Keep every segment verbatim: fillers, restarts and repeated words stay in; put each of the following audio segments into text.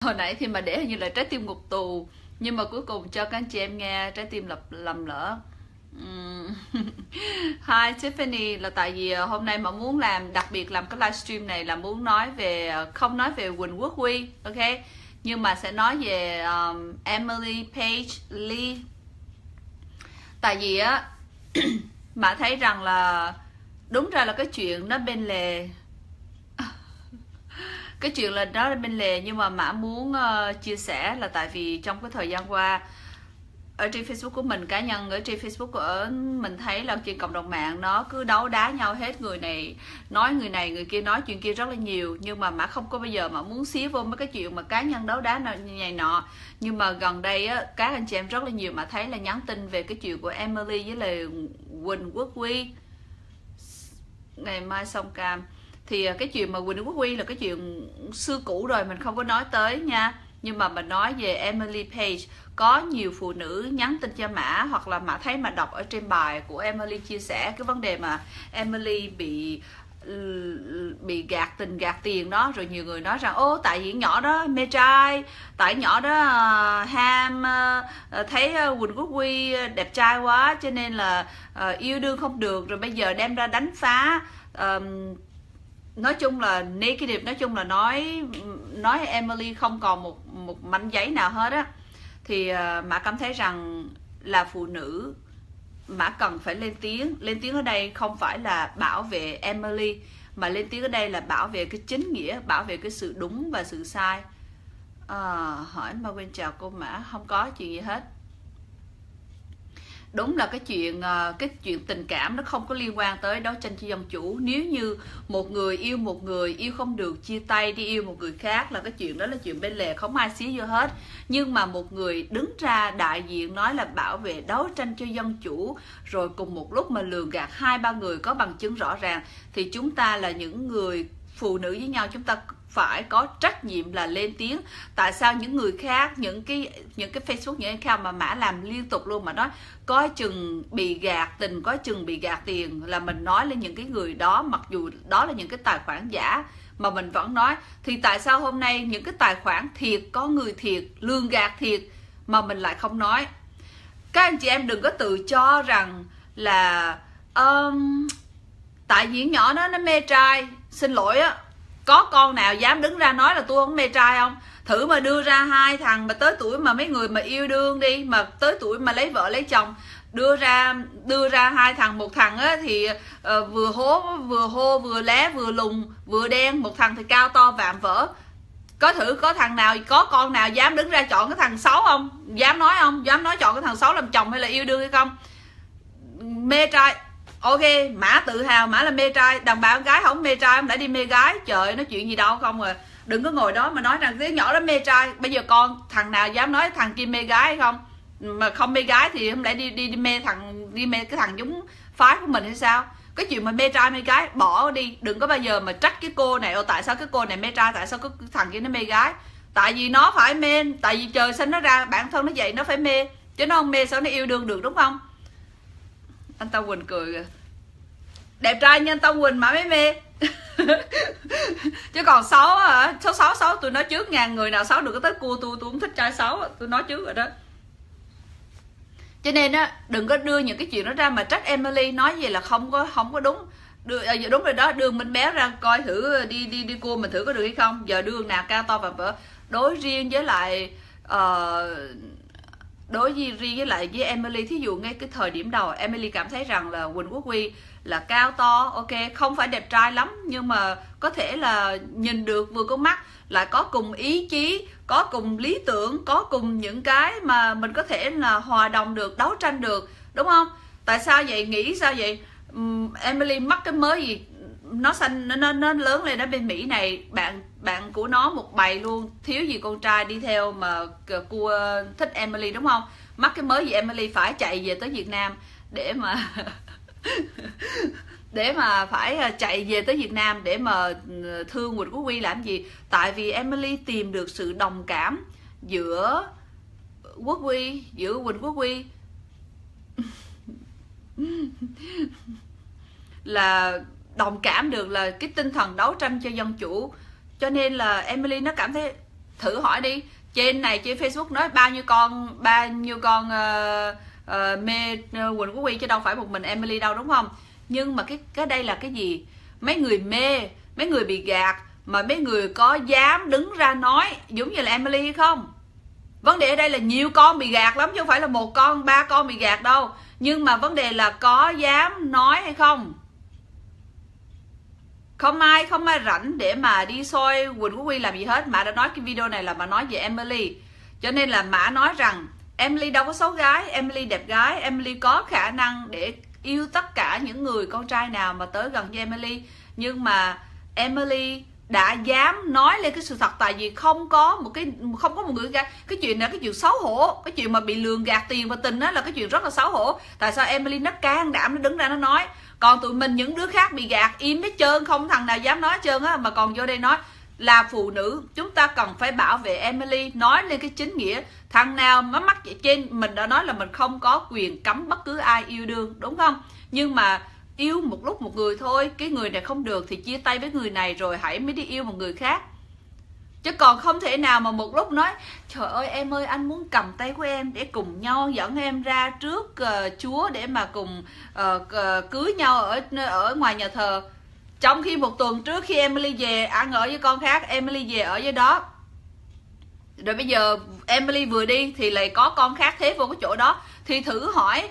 Hồi nãy thì mà để hình như là Trái tim ngục tù, nhưng mà cuối cùng cho các anh chị em nghe Trái tim lầm, lầm lỡ. Uhm. Hi Tiffany, là tại vì hôm nay mà muốn làm, đặc biệt làm cái livestream này là muốn nói về, không nói về Quỳnh Quốc Huy, ok, nhưng mà sẽ nói về um, Emily Page Lee. Tại vì á mà thấy rằng là đúng ra là cái chuyện nó bên lề, cái chuyện là đó là bên lề, nhưng mà Mã muốn uh, chia sẻ là tại vì trong cái thời gian qua ở trên Facebook của mình, cá nhân ở trên Facebook của mình thấy là trên cộng đồng mạng nó cứ đấu đá nhau hết, người này nói người này, người kia nói chuyện kia rất là nhiều, nhưng mà Mã không có bao giờ mà muốn xía vô mấy cái chuyện mà cá nhân đấu đá như này nọ. Nhưng mà gần đây á, các anh chị em rất là nhiều mà thấy là nhắn tin về cái chuyện của Emily với lại Quỳnh Quốc Huy ngày mai xong cam. Thì cái chuyện mà Quỳnh Quốc Huy là cái chuyện xưa cũ rồi, mình không có nói tới nha. Nhưng mà mình nói về Emily Page, có nhiều phụ nữ nhắn tin cho Mã, hoặc là Mã thấy mà đọc ở trên bài của Emily chia sẻ cái vấn đề mà Emily bị bị gạt tình gạt tiền đó. Rồi nhiều người nói rằng ô tại vì nhỏ đó mê trai, tại nhỏ đó uh, ham uh, thấy uh, Quỳnh Quốc Huy đẹp trai quá cho nên là uh, yêu đương không được, rồi bây giờ đem ra đánh phá. uh, Nói chung là negative, nói chung là nói nói Emily không còn một một mảnh giấy nào hết á. Thì uh, Mã cảm thấy rằng là phụ nữ Mã cần phải lên tiếng. Lên tiếng ở đây không phải là bảo vệ Emily, mà lên tiếng ở đây là bảo vệ cái chính nghĩa, bảo vệ cái sự đúng và sự sai. À, hỏi mà quên chào cô Mã, không có chuyện gì hết. Đúng là cái chuyện cái chuyện tình cảm nó không có liên quan tới đấu tranh cho dân chủ. Nếu như một người yêu một người, yêu không được chia tay đi yêu một người khác là cái chuyện đó là chuyện bên lề, không ai xía vô hết. Nhưng mà một người đứng ra đại diện nói là bảo vệ đấu tranh cho dân chủ, rồi cùng một lúc mà lường gạt hai ba người có bằng chứng rõ ràng, thì chúng ta là những người phụ nữ với nhau, chúng ta phải có trách nhiệm là lên tiếng. Tại sao những người khác, những cái những cái Facebook, những account mà Mã làm liên tục luôn mà nói có chừng bị gạt tình, có chừng bị gạt tiền, là mình nói lên những cái người đó, mặc dù đó là những cái tài khoản giả mà mình vẫn nói. Thì tại sao hôm nay những cái tài khoản thiệt, có người thiệt, lường gạt thiệt mà mình lại không nói? Các anh chị em đừng có tự cho rằng là um, tại vì nhỏ đó nó mê trai. Xin lỗi á, có con nào dám đứng ra nói là tôi không mê trai không? Thử mà đưa ra hai thằng mà tới tuổi mà mấy người mà yêu đương đi, mà tới tuổi mà lấy vợ lấy chồng, đưa ra đưa ra hai thằng, một thằng á thì uh, vừa hố vừa hô vừa lé vừa lùn vừa đen, một thằng thì cao to vạm vỡ. Có thử có thằng nào, có con nào dám đứng ra chọn cái thằng xấu không? Dám nói không? Dám nói chọn cái thằng xấu làm chồng hay là yêu đương hay không? Mê trai, ok, Mã tự hào Mã là mê trai. Đàn bà con gái không mê trai, không đã đi mê gái. Trời, nói chuyện gì đâu không à. Đừng có ngồi đó mà nói rằng đứa nhỏ đó mê trai. Bây giờ con thằng nào dám nói thằng kia mê gái hay không? Mà không mê gái thì không lẽ đi đi, đi mê thằng đi mê cái thằng giống phái của mình hay sao? Cái chuyện mà mê trai mê gái bỏ đi. Đừng có bao giờ mà trách cái cô này, ô tại sao cái cô này mê trai, tại sao cái thằng kia nó mê gái. Tại vì nó phải mê, tại vì trời sinh nó ra bản thân nó vậy, nó phải mê. Chứ nó không mê sao nó yêu đương được, đúng không? Anh Tao Quỳnh cười kìa. Đẹp trai như anh Tao Quỳnh mà mới mê. Chứ còn xấu hả? Xấu xấu xấu tôi nói trước, ngàn người nào xấu được có tới cua tôi, tôi không thích trai xấu, tôi nói trước rồi đó. Cho nên á, đừng có đưa những cái chuyện đó ra mà trách Emily, nói gì là không có không có đúng. Đưa, đúng rồi đó, đưa Minh Béo ra coi thử đi đi đi cua mình thử có được hay không. Giờ đưa nào cao to và vỡ. Đối riêng với lại uh, đối với riêng với lại với Emily, thí dụ ngay cái thời điểm đầu Emily cảm thấy rằng là Quỳnh Quốc Huy là cao to, ok, không phải đẹp trai lắm, nhưng mà có thể là nhìn được vừa con mắt, lại có cùng ý chí, có cùng lý tưởng, có cùng những cái mà mình có thể là hòa đồng được, đấu tranh được, đúng không? Tại sao vậy? Nghĩ sao vậy? Um, Emily mắc cái mới gì? Nó xanh nó, nó nó lớn lên ở bên Mỹ này, bạn bạn của nó một bầy luôn, thiếu gì con trai đi theo mà cua thích Emily, đúng không? Mắc cái mới gì Emily phải chạy về tới Việt Nam để mà để mà phải chạy về tới Việt Nam để mà thương Quỳnh Quốc Huy làm gì? Tại vì Emily tìm được sự đồng cảm giữa Quốc Huy, giữa Quỳnh Quốc Huy là đồng cảm được là cái tinh thần đấu tranh cho dân chủ. Cho nên là Emily nó cảm thấy thử hỏi đi, trên này trên Facebook nói bao nhiêu con bao nhiêu con uh, uh, mê uh, Quỳnh Quốc Huy chứ đâu phải một mình Emily đâu, đúng không? Nhưng mà cái cái đây là cái gì? Mấy người mê, mấy người bị gạt, mà mấy người có dám đứng ra nói giống như là Emily hay không? Vấn đề ở đây là nhiều con bị gạt lắm chứ không phải là một con, ba con bị gạt đâu. Nhưng mà vấn đề là có dám nói hay không? Không ai không ai rảnh để mà đi soi Quỳnh Quốc Huy làm gì hết. Mã đã nói cái video này là mà nói về Emily. Cho nên là Mã nói rằng Emily đâu có xấu gái, Emily đẹp gái, Emily có khả năng để yêu tất cả những người con trai nào mà tới gần với Emily. Nhưng mà Emily đã dám nói lên cái sự thật, tại vì không có một cái không có một người gạt. Cái chuyện này cái chuyện xấu hổ, cái chuyện mà bị lường gạt tiền và tình đó là cái chuyện rất là xấu hổ. Tại sao Emily nó can đảm nó đứng ra nó nói, còn tụi mình những đứa khác bị gạt im hết trơn, không thằng nào dám nói hết trơn á, mà còn vô đây nói. Là phụ nữ chúng ta cần phải bảo vệ Emily, nói lên cái chính nghĩa. Thằng nào mà mắc vậy trên, mình đã nói là mình không có quyền cấm bất cứ ai yêu đương, đúng không? Nhưng mà yêu một lúc một người thôi, cái người này không được thì chia tay với người này rồi hãy mới đi yêu một người khác. Chứ còn không thể nào mà một lúc nói trời ơi em ơi anh muốn cầm tay của em để cùng nhau dẫn em ra trước uh, Chúa để mà cùng uh, uh, cưới nhau ở ở ngoài nhà thờ. Trong khi một tuần trước khi Emily về ăn ở với con khác, Emily về ở với đó, rồi bây giờ Emily vừa đi thì lại có con khác thế vô cái chỗ đó. Thì thử hỏi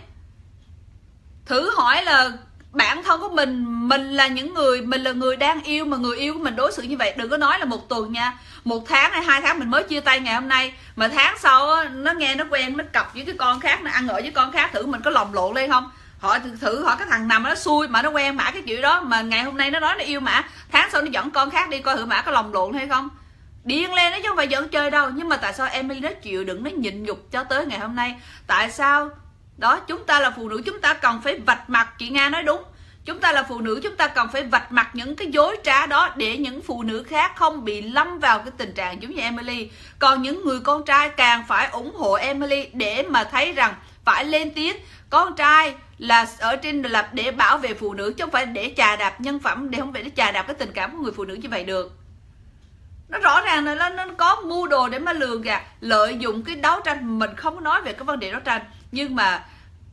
Thử hỏi là bản thân của mình, mình là những người, mình là người đang yêu mà người yêu của mình đối xử như vậy. Đừng có nói là một tuần nha, một tháng hay hai tháng mình mới chia tay ngày hôm nay, mà tháng sau nó nghe nó quen, nó cặp với cái con khác, nó ăn ở với con khác, thử mình có lòng lộn lên không? Họ thử hỏi cái thằng nằm nó xui mà nó quen mã cái kiểu đó, mà ngày hôm nay nó nói nó yêu mã, tháng sau nó dẫn con khác đi, coi thử mã có lòng lộn hay không. Điên lên đó chứ không phải giỡn chơi đâu. Nhưng mà tại sao Emily nó chịu đựng, nó nhịn nhục cho tới ngày hôm nay? Tại sao? Đó, chúng ta là phụ nữ, chúng ta cần phải vạch mặt. Chị Nga nói đúng, chúng ta là phụ nữ, chúng ta cần phải vạch mặt những cái dối trá đó để những phụ nữ khác không bị lâm vào cái tình trạng giống như Emily. Còn những người con trai càng phải ủng hộ Emily để mà thấy rằng phải lên tiếng. Con trai là ở trên là để bảo vệ phụ nữ chứ không phải để chà đạp nhân phẩm, để không phải để chà đạp cái tình cảm của người phụ nữ như vậy được. Nó rõ ràng là nó có mưu đồ để mà lường gạt, lợi dụng cái đấu tranh. Mình không có nói về cái vấn đề đấu tranh, nhưng mà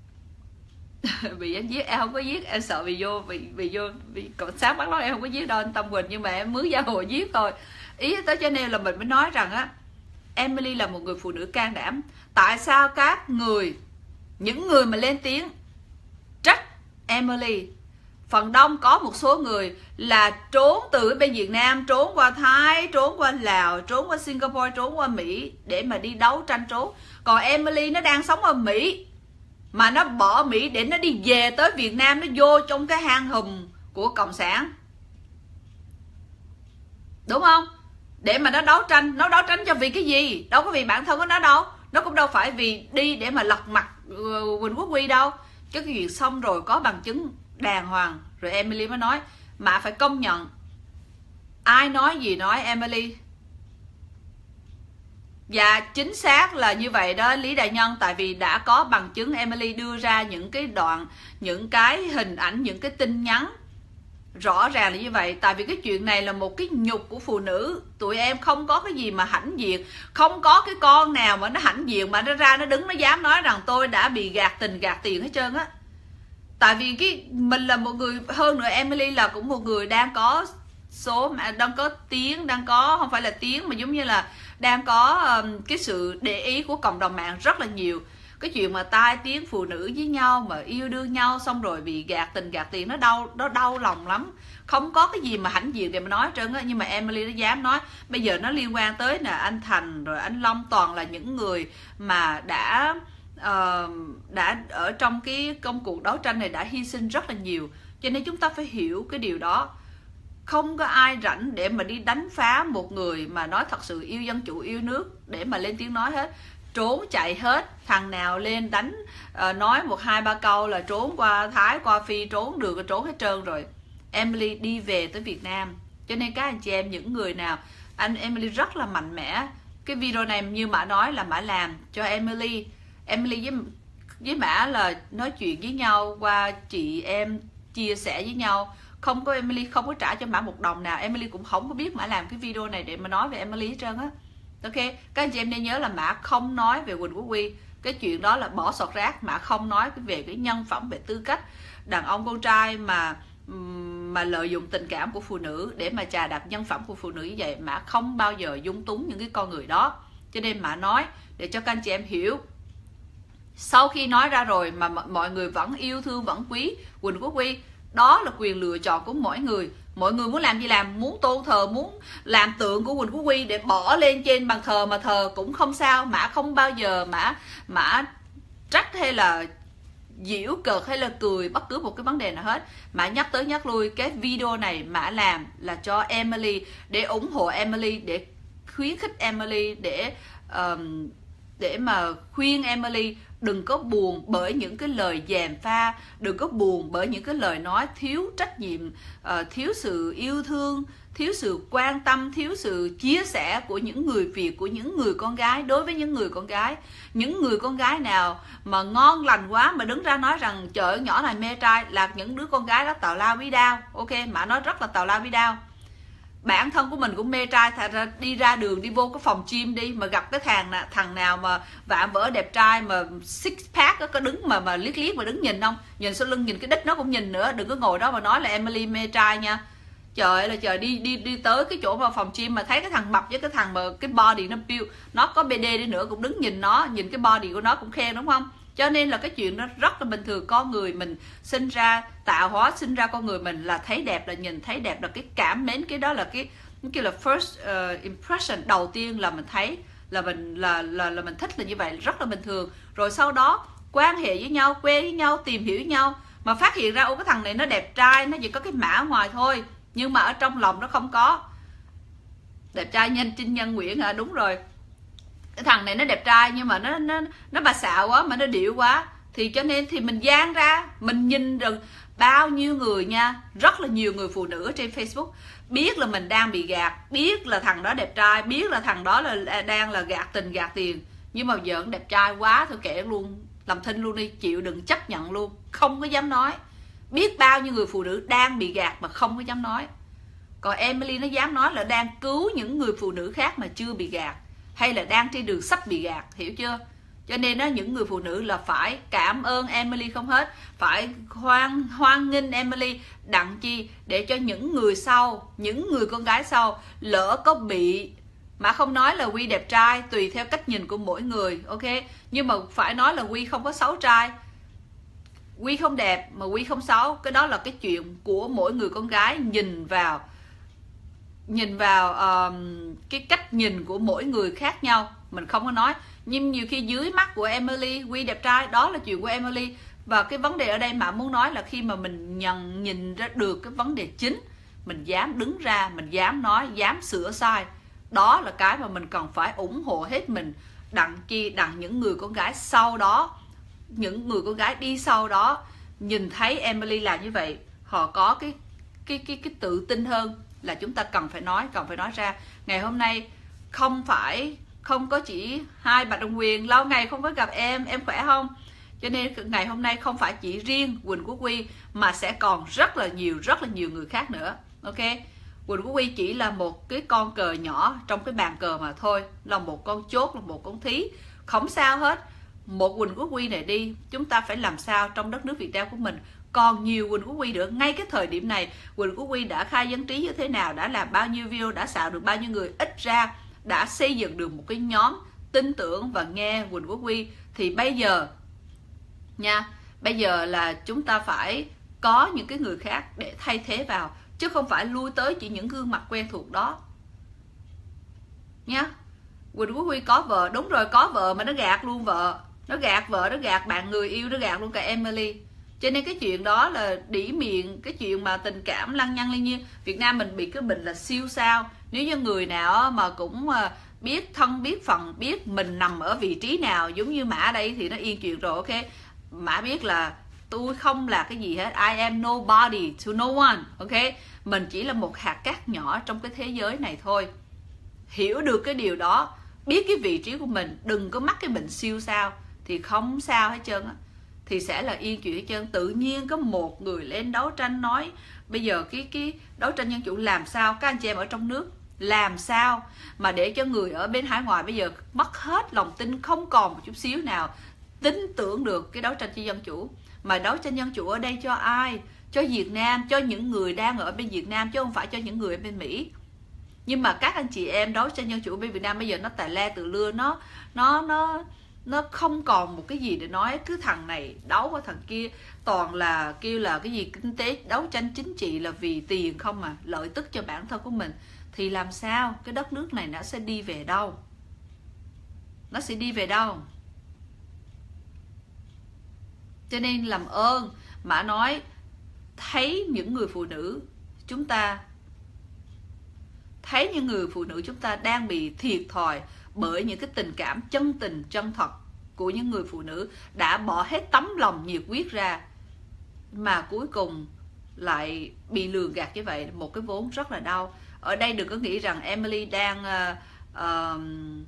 bị anh giết, em không có giết, em sợ bị vô bị bị vô bị cảnh sát bắt đó, em không có giết đâu anh Tâm Quỳnh, nhưng mà em mướn gia hồ giết thôi. Ý tới cho nên là mình mới nói rằng á, Emily là một người phụ nữ can đảm. Tại sao các người, những người mà lên tiếng trách Emily, phần đông có một số người là trốn từ bên Việt Nam, trốn qua Thái, trốn qua Lào, trốn qua Singapore, trốn qua Mỹ để mà đi đấu tranh trốn. Còn Emily nó đang sống ở Mỹ, mà nó bỏ Mỹ để nó đi về tới Việt Nam, nó vô trong cái hang hùm của Cộng sản, đúng không? Để mà nó đấu tranh. Nó đấu tranh cho vì cái gì? Đâu có vì bản thân của nó đâu. Nó cũng đâu phải vì đi để mà lật mặt uh, Quỳnh Quốc Huy đâu. Chứ cái chuyện xong rồi có bằng chứng đàng hoàng rồi Emily mới nói. Mà phải công nhận, ai nói gì nói Emily. Và chính xác là như vậy đó Lý Đại Nhân. Tại vì đã có bằng chứng, Emily đưa ra những cái đoạn, những cái hình ảnh, những cái tin nhắn rõ ràng là như vậy. Tại vì cái chuyện này là một cái nhục của phụ nữ. Tụi em không có cái gì mà hãnh diện, không có cái con nào mà nó hãnh diện mà nó ra nó đứng nó dám nói rằng tôi đã bị gạt tình gạt tiền hết trơn á. Tại vì cái mình là một người, hơn nữa Emily là cũng một người đang có số, đang có tiếng, đang có, không phải là tiếng mà giống như là đang có um, cái sự để ý của cộng đồng mạng rất là nhiều. Cái chuyện mà tai tiếng phụ nữ với nhau mà yêu đương nhau xong rồi bị gạt tình gạt tiền, nó đau, nó đau lòng lắm. Không có cái gì mà hãnh diện để mà nói trơn á. Nhưng mà Emily nó dám nói. Bây giờ nó liên quan tới nè anh Thành rồi anh Long, toàn là những người mà đã uh, đã ở trong cái công cuộc đấu tranh này đã hy sinh rất là nhiều. Cho nên chúng ta phải hiểu cái điều đó. Không có ai rảnh để mà đi đánh phá một người mà nói thật sự yêu dân chủ, yêu nước để mà lên tiếng nói hết. Trốn chạy hết. Thằng nào lên đánh uh, nói một hai ba câu là trốn qua Thái, qua Phi, trốn được, trốn hết trơn rồi. Emily đi về tới Việt Nam. Cho nên các anh chị em, những người nào, anh Emily rất là mạnh mẽ. Cái video này như Mã nói là Mã làm cho Emily. Emily với, với Mã là nói chuyện với nhau qua chị em, chia sẻ với nhau. Không có, Emily không có trả cho Mã một đồng nào. Emily cũng không có biết Mã làm cái video này để mà nói về Emily hết trơn á. Ok, các anh chị em nên nhớ là Mã không nói về Quỳnh Quốc Huy. Cái chuyện đó là bỏ sọt rác. Mã không nói về cái nhân phẩm, về tư cách đàn ông con trai mà mà lợi dụng tình cảm của phụ nữ để mà chà đạp nhân phẩm của phụ nữ như vậy. Mã không bao giờ dung túng những cái con người đó. Cho nên Mã nói để cho các anh chị em hiểu. Sau khi nói ra rồi mà mọi người vẫn yêu thương, vẫn quý Quỳnh Quốc Huy, đó là quyền lựa chọn của mỗi người. Mọi người muốn làm gì làm, muốn tôn thờ, muốn làm tượng của Quỳnh Quốc Huy để bỏ lên trên bàn thờ mà thờ cũng không sao. Mã không bao giờ Mã Mã trách hay là giễu cợt hay là cười bất cứ một cái vấn đề nào hết. Mã nhắc tới nhắc lui, cái video này Mã làm là cho Emily, để ủng hộ Emily, để khuyến khích Emily, để um, để mà khuyên Emily đừng có buồn bởi những cái lời gièm pha, đừng có buồn bởi những cái lời nói thiếu trách nhiệm, uh, thiếu sự yêu thương, thiếu sự quan tâm, thiếu sự chia sẻ của những người Việt, của những người con gái đối với những người con gái. Những người con gái nào mà ngon lành quá mà đứng ra nói rằng trời ơi, nhỏ này mê trai, là những đứa con gái đó tào lao bí đao. Ok, Mã nói rất là tào lao bí đao. Bản thân của mình cũng mê trai, thật ra đi ra đường, đi vô cái phòng gym đi mà gặp cái thằng thằng nào mà vạm vỡ đẹp trai mà six pack đó, có đứng mà mà liếc liếc mà đứng nhìn không, nhìn sau lưng nhìn cái đít nó cũng nhìn nữa. Đừng có ngồi đó mà nói là Emily mê trai nha. Trời ơi là trời, đi đi đi tới cái chỗ mà phòng gym mà thấy cái thằng mập với cái thằng mà cái body nó build, nó có bê đê đi nữa cũng đứng nhìn nó, nhìn cái body của nó cũng khen, đúng không? Cho nên là cái chuyện đó rất là bình thường. Con người mình sinh ra, tạo hóa sinh ra con người mình là thấy đẹp, là nhìn thấy đẹp, là cái cảm mến, cái đó là cái cái là first uh, impression, đầu tiên là mình thấy là mình là là là mình thích, là như vậy, rất là bình thường. Rồi sau đó quan hệ với nhau, quen với nhau, tìm hiểu với nhau mà phát hiện ra ô cái thằng này nó đẹp trai, nó chỉ có cái mã ngoài thôi nhưng mà ở trong lòng nó không có. Đẹp trai nhân Trinh Nhân Nguyễn hả? Đúng rồi, cái thằng này nó đẹp trai nhưng mà nó nó nó bà xạo quá, mà nó điệu quá, thì cho nên thì mình dán ra, mình nhìn rồi. Bao nhiêu người nha, rất là nhiều người phụ nữ ở trên Facebook biết là mình đang bị gạt, biết là thằng đó đẹp trai, biết là thằng đó là đang là gạt tình gạt tiền, nhưng mà giỡn đẹp trai quá thôi kệ luôn, làm thinh luôn đi, chịu đừng chấp nhận luôn, không có dám nói. Biết bao nhiêu người phụ nữ đang bị gạt mà không có dám nói. Còn Emily nó dám nói là đang cứu những người phụ nữ khác mà chưa bị gạt, hay là đang trên đường sắp bị gạt, hiểu chưa? Cho nên đó, những người phụ nữ là phải cảm ơn Emily không hết, phải hoan hoan nghênh Emily, đặng chi để cho những người sau, những người con gái sau lỡ có bị, mà không nói là Huy đẹp trai, tùy theo cách nhìn của mỗi người, ok, nhưng mà phải nói là Huy không có xấu trai, Huy không đẹp mà Huy không xấu, cái đó là cái chuyện của mỗi người con gái nhìn vào nhìn vào uh, cái cách nhìn của mỗi người khác nhau, mình không có nói. Nhưng nhiều khi dưới mắt của Emily, Huy đẹp trai, đó là chuyện của Emily. Và cái vấn đề ở đây mà muốn nói là khi mà mình nhận nhìn ra được cái vấn đề chính, mình dám đứng ra, mình dám nói, dám sửa sai, đó là cái mà mình cần phải ủng hộ hết mình. Đặng chi đặng những người con gái sau đó, những người con gái đi sau đó nhìn thấy Emily làm như vậy, họ có cái cái cái cái tự tin hơn, là chúng ta cần phải nói, cần phải nói ra. Ngày hôm nay không phải không có chỉ hai bà Đồng Quyền, lâu ngày không có gặp em, em khỏe không? Cho nên ngày hôm nay không phải chỉ riêng Quỳnh Quốc Huy mà sẽ còn rất là nhiều, rất là nhiều người khác nữa. Ok, Quỳnh Quốc Huy chỉ là một cái con cờ nhỏ trong cái bàn cờ mà thôi, là một con chốt, là một con thí, không sao hết. Một Quỳnh Quốc Huy này đi, chúng ta phải làm sao trong đất nước Việt Nam của mình còn nhiều Quỳnh Quốc Huy nữa. Ngay cái thời điểm này, Quỳnh Quốc Huy đã khai dân trí như thế nào, đã làm bao nhiêu video, đã xạo được bao nhiêu người, ít ra đã xây dựng được một cái nhóm tin tưởng và nghe Quỳnh Quốc Huy. Thì bây giờ nha, bây giờ là chúng ta phải có những cái người khác để thay thế vào, chứ không phải lui tới chỉ những gương mặt quen thuộc đó nha. Quỳnh Quốc Huy có vợ, đúng rồi, có vợ mà nó gạt luôn vợ, nó gạt vợ, nó gạt bạn người yêu, nó gạt luôn cả Emily. Cho nên cái chuyện đó là đỉ miệng, cái chuyện mà tình cảm lăng nhăng liên nhiên. Việt Nam mình bị cái bệnh là siêu sao. Nếu như người nào mà cũng biết thân biết phận, biết mình nằm ở vị trí nào, giống như Mã đây thì nó yên chuyện rồi, ok. Mã biết là tôi không là cái gì hết, I am nobody to no one, ok. Mình chỉ là một hạt cát nhỏ trong cái thế giới này thôi. Hiểu được cái điều đó, biết cái vị trí của mình, đừng có mắc cái bệnh siêu sao, thì không sao hết trơn á, thì sẽ là yên chuyện hết trơn. Tự nhiên có một người lên đấu tranh nói bây giờ cái cái đấu tranh dân chủ làm sao, các anh chị em ở trong nước Làm sao mà để cho người ở bên hải ngoại bây giờ mất hết lòng tin, không còn một chút xíu nào tin tưởng được cái đấu tranh cho dân chủ. Mà đấu tranh dân chủ ở đây cho ai? Cho Việt Nam, cho những người đang ở bên Việt Nam, chứ không phải cho những người ở bên Mỹ. Nhưng mà các anh chị em đấu tranh dân chủ bên Việt Nam bây giờ nó tà le tự lưa, nó nó nó nó không còn một cái gì để nói. Cứ thằng này đấu với thằng kia, toàn là kêu là cái gì kinh tế, đấu tranh chính trị là vì tiền không mà, lợi tức cho bản thân của mình. Thì làm sao cái đất nước này nó sẽ đi về đâu? Nó sẽ đi về đâu? Cho nên làm ơn mà nói, thấy những người phụ nữ chúng ta, thấy những người phụ nữ chúng ta đang bị thiệt thòi bởi những cái tình cảm chân tình chân thật của những người phụ nữ đã bỏ hết tấm lòng nhiệt huyết ra, mà cuối cùng lại bị lừa gạt như vậy, một cái vốn rất là đau. Ở đây đừng có nghĩ rằng Emily đang uh, uh,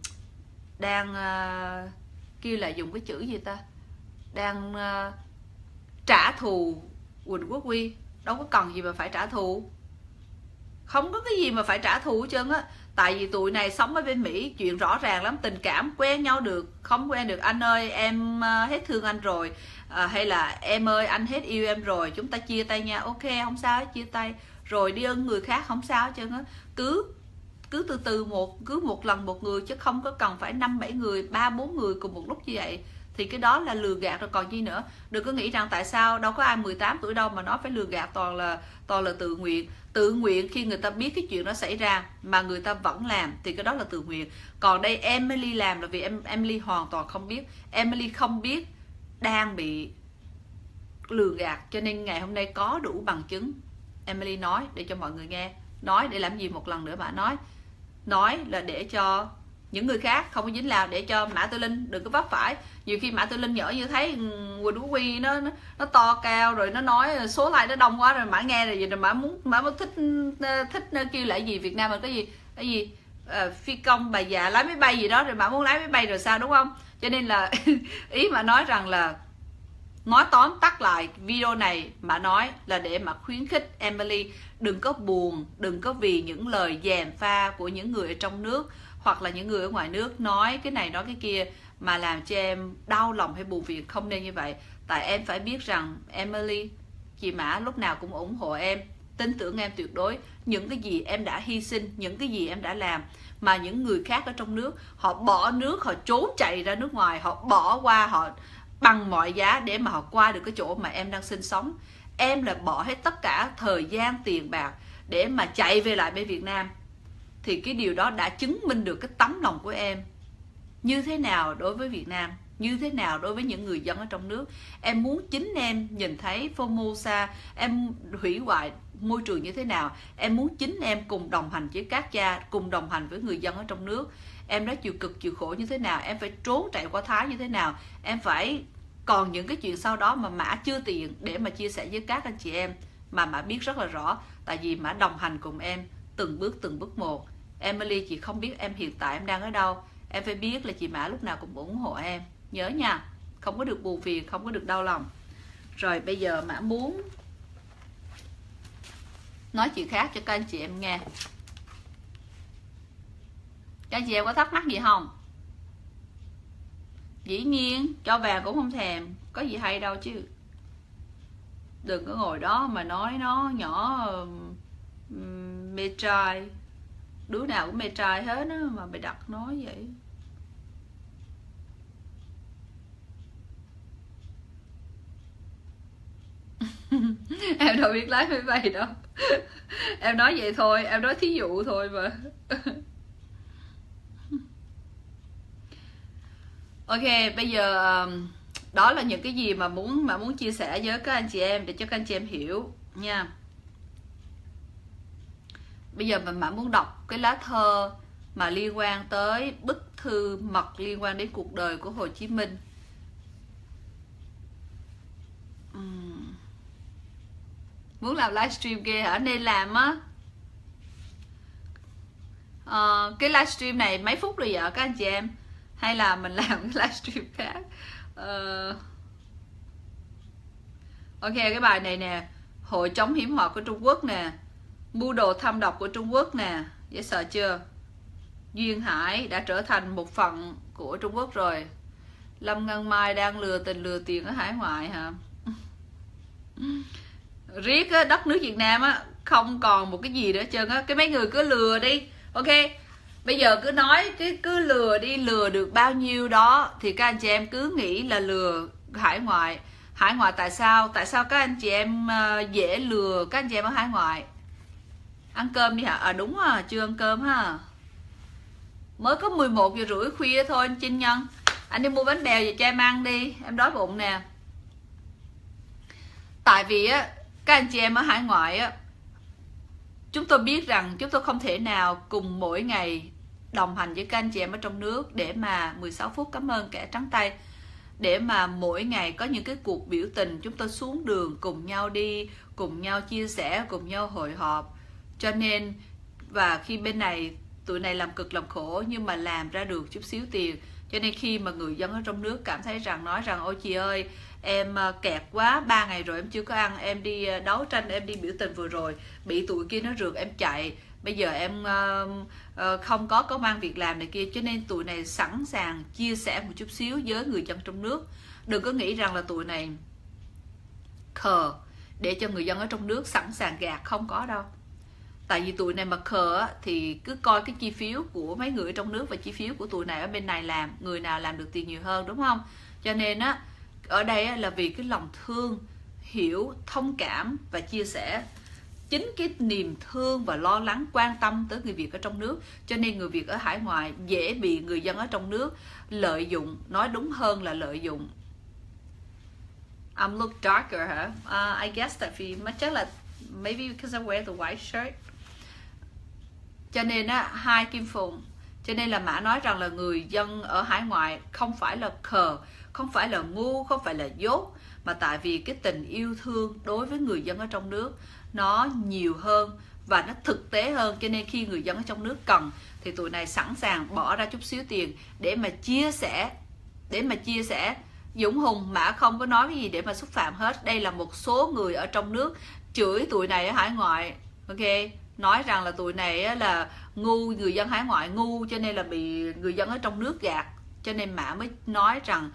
đang uh, kêu là dùng cái chữ gì ta, đang uh, trả thù Quỳnh Quốc Huy. Đâu có cần gì mà phải trả thù, không có cái gì mà phải trả thù hết trơn á. Tại vì tụi này sống ở bên Mỹ, chuyện rõ ràng lắm, tình cảm quen nhau được, không quen được anh ơi em hết thương anh rồi, à, hay là em ơi anh hết yêu em rồi, chúng ta chia tay nha, ok không sao, chia tay rồi đi ơn người khác không sao hết trơn á. Cứ cứ từ từ một, cứ một lần một người, chứ không có cần phải năm bảy người, ba bốn người cùng một lúc như vậy. Thì cái đó là lừa gạt rồi còn gì nữa. Đừng có nghĩ rằng tại sao, đâu có ai mười tám tuổi đâu mà nó phải lừa gạt, toàn là toàn là tự nguyện. Tự nguyện khi người ta biết cái chuyện đó xảy ra mà người ta vẫn làm thì cái đó là tự nguyện. Còn đây Emily làm là vì em Emily hoàn toàn không biết. Emily không biết đang bị lừa gạt, cho nên ngày hôm nay có đủ bằng chứng. Emily nói để cho mọi người nghe. Nói để làm gì một lần nữa bà nói? Nói là để cho những người khác không có dính lao, để cho Mã Tư Linh đừng có vấp phải. Nhiều khi Mã Tư Linh nhỡ như thấy Quỳnh Quốc Huy nó, nó nó to cao rồi nó nói số like nó đông quá rồi Mã nghe rồi, rồi Mã muốn Mã muốn thích thích kêu lại gì Việt Nam mình cái gì cái gì à, phi công bà già lái máy bay gì đó, rồi Mã muốn lái máy bay rồi sao, đúng không? Cho nên là ý mà nói rằng là, nói tóm tắt lại video này mà nói là để mà khuyến khích Emily đừng có buồn, đừng có vì những lời gièm pha của những người ở trong nước hoặc là những người ở ngoài nước nói cái này nói cái kia mà làm cho em đau lòng hay buồn phiền. Không nên như vậy. Tại em phải biết rằng Emily, chị Mã lúc nào cũng ủng hộ em, tin tưởng em tuyệt đối. Những cái gì em đã hy sinh, những cái gì em đã làm mà những người khác ở trong nước họ bỏ nước, họ trốn chạy ra nước ngoài, họ bỏ qua, họ bằng mọi giá để mà họ qua được cái chỗ mà em đang sinh sống. Em là bỏ hết tất cả thời gian, tiền bạc để mà chạy về lại bên Việt Nam. Thì cái điều đó đã chứng minh được cái tấm lòng của em như thế nào đối với Việt Nam, như thế nào đối với những người dân ở trong nước. Em muốn chính em nhìn thấy Formosa, em hủy hoại môi trường như thế nào. Em muốn chính em cùng đồng hành với các cha, cùng đồng hành với người dân ở trong nước. Em đã chịu cực, chịu khổ như thế nào, em phải trốn chạy qua Thái như thế nào. Em phải còn những cái chuyện sau đó mà Mã chưa tiện để mà chia sẻ với các anh chị em, mà Mã biết rất là rõ. Tại vì Mã đồng hành cùng em từng bước từng bước một. Emily, chị không biết em hiện tại em đang ở đâu. Em phải biết là chị Mã lúc nào cũng ủng hộ em. Nhớ nha, không có được buồn phiền, không có được đau lòng. Rồi bây giờ Mã muốn nói chuyện khác cho các anh chị em nghe. Các anh chị em có thắc mắc gì không? Dĩ nhiên cho vàng cũng không thèm, có gì hay đâu chứ. Đừng có ngồi đó mà nói nó nhỏ um, mê trai. Đứa nào cũng mê trai hết á, mà mày đặt nói vậy. Em đâu biết lái máy bay đâu. Em nói vậy thôi, em nói thí dụ thôi mà. Ok, bây giờ đó là những cái gì mà muốn mà muốn chia sẻ với các anh chị em để cho các anh chị em hiểu nha. Bây giờ mình mà muốn đọc cái lá thơ mà liên quan tới bức thư mật liên quan đến cuộc đời của Hồ Chí Minh. uhm. Muốn làm livestream kia hả? Nên làm á. uh, Cái livestream này mấy phút rồi vậy các anh chị em? Hay là mình làm cái livestream khác? uh... Ok, cái bài này nè. Hội chống hiểm họa của Trung Quốc nè, mưu đồ thâm độc của Trung Quốc nè, dễ sợ chưa? Duyên Hải đã trở thành một phần của Trung Quốc rồi. Lâm Ngân Mai đang lừa tình lừa tiền ở hải ngoại hả? Riết á, đất nước Việt Nam á không còn một cái gì nữa trơn á. Cái mấy người cứ lừa đi. Ok, bây giờ cứ nói cái cứ lừa đi, lừa được bao nhiêu đó thì các anh chị em cứ nghĩ là lừa hải ngoại. Hải ngoại tại sao? Tại sao các anh chị em uh, dễ lừa các anh chị em ở hải ngoại? Ăn cơm đi hả? À đúng à, chưa ăn cơm ha. Mới có mười một giờ rưỡi khuya thôi anh Trinh Nhân. Anh đi mua bánh bèo về cho em ăn đi, em đói bụng nè. Tại vì á, các anh chị em ở hải ngoại á, chúng tôi biết rằng chúng tôi không thể nào cùng mỗi ngày đồng hành với các anh chị em ở trong nước để mà mười sáu phút cảm ơn kẻ trắng tay, để mà mỗi ngày có những cái cuộc biểu tình chúng tôi xuống đường cùng nhau đi, cùng nhau chia sẻ, cùng nhau hội họp. Cho nên và khi bên này tụi này làm cực làm khổ nhưng mà làm ra được chút xíu tiền, cho nên khi mà người dân ở trong nước cảm thấy rằng nói rằng ôi chị ơi em kẹt quá, ba ngày rồi em chưa có ăn, em đi đấu tranh, em đi biểu tình vừa rồi bị tụi kia nó rượt em chạy, bây giờ em uh, uh, không có công ăn việc làm này kia, cho nên tụi này sẵn sàng chia sẻ một chút xíu với người dân trong nước. Đừng có nghĩ rằng là tụi này khờ để cho người dân ở trong nước sẵn sàng gạt, không có đâu. Tại vì tụi này mà khờ thì cứ coi cái chi phiếu của mấy người ở trong nước và chi phiếu của tụi này ở bên này làm, người nào làm được tiền nhiều hơn, đúng không? Cho nên á, ở đây là vì cái lòng thương, hiểu, thông cảm và chia sẻ. Chính cái niềm thương và lo lắng quan tâm tới người Việt ở trong nước, cho nên người Việt ở hải ngoại dễ bị người dân ở trong nước lợi dụng, nói đúng hơn là lợi dụng. I'm look darker hả? Uh, I guess tại vì mà chắc là maybe because I wear the white shirt. Cho nên á, hai Kim Phụng, cho nên là Mã nói rằng là người dân ở hải ngoại không phải là khờ, không phải là ngu, không phải là dốt, mà tại vì cái tình yêu thương đối với người dân ở trong nước nó nhiều hơn và nó thực tế hơn, cho nên khi người dân ở trong nước cần thì tụi này sẵn sàng bỏ ra chút xíu tiền để mà chia sẻ, để mà chia sẻ. Dũng Hùng, Mã không có nói cái gì để mà xúc phạm hết. Đây là một số người ở trong nước chửi tụi này ở hải ngoại, ok, nói rằng là tụi này là ngu, người dân hải ngoại ngu cho nên là bị người dân ở trong nước gạt. Cho nên Mã mới nói rằng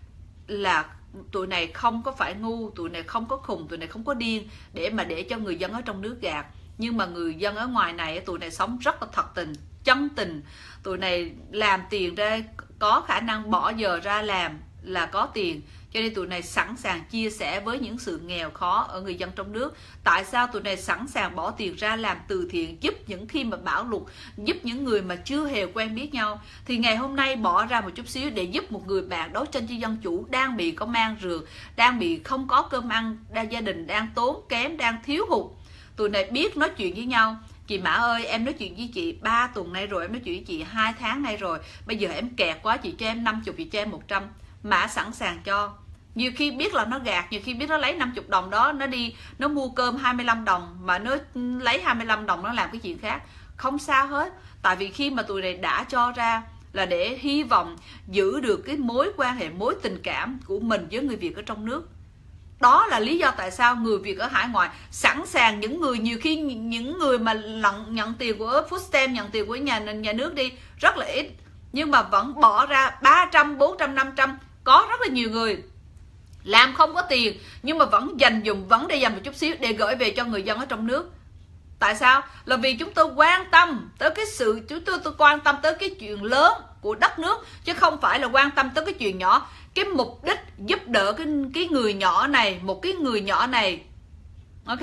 là tụi này không có phải ngu, tụi này không có khùng, tụi này không có điên để mà để cho người dân ở trong nước gạt. Nhưng mà người dân ở ngoài này, tụi này sống rất là thật tình, chân tình. Tụi này làm tiền ra, có khả năng bỏ giờ ra làm là có tiền, cho nên tụi này sẵn sàng chia sẻ với những sự nghèo khó ở người dân trong nước. Tại sao tụi này sẵn sàng bỏ tiền ra làm từ thiện, giúp những khi mà bão lụt, giúp những người mà chưa hề quen biết nhau? Thì ngày hôm nay bỏ ra một chút xíu để giúp một người bạn đấu tranh cho dân chủ đang bị công an rượt, đang bị không có cơm ăn, đang gia đình đang tốn kém, đang thiếu hụt. Tụi này biết nói chuyện với nhau. Chị Mã ơi, em nói chuyện với chị ba tuần nay rồi, em nói chuyện với chị hai tháng nay rồi, bây giờ em kẹt quá, chị cho em năm mươi, chị cho em một trăm. Mã sẵn sàng cho. Nhiều khi biết là nó gạt, nhiều khi biết nó lấy năm mươi đồng đó, nó đi, nó mua cơm hai mươi lăm đồng, mà nó lấy hai mươi lăm đồng nó làm cái chuyện khác. Không sao hết. Tại vì khi mà tụi này đã cho ra là để hy vọng giữ được cái mối quan hệ, mối tình cảm của mình với người Việt ở trong nước. Đó là lý do tại sao người Việt ở hải ngoại sẵn sàng, những người nhiều khi những người mà nhận, nhận tiền của food stamp, nhận tiền của nhà nhà nước đi rất là ít, nhưng mà vẫn bỏ ra ba trăm, bốn trăm, năm trăm. Có rất là nhiều người làm không có tiền nhưng mà vẫn dành dùng, vẫn để dành một chút xíu để gửi về cho người dân ở trong nước. Tại sao? Là vì chúng tôi quan tâm tới cái sự, chúng tôi, tôi quan tâm tới cái chuyện lớn của đất nước, chứ không phải là quan tâm tới cái chuyện nhỏ. Cái mục đích giúp đỡ cái, cái người nhỏ này, một cái người nhỏ này, ok,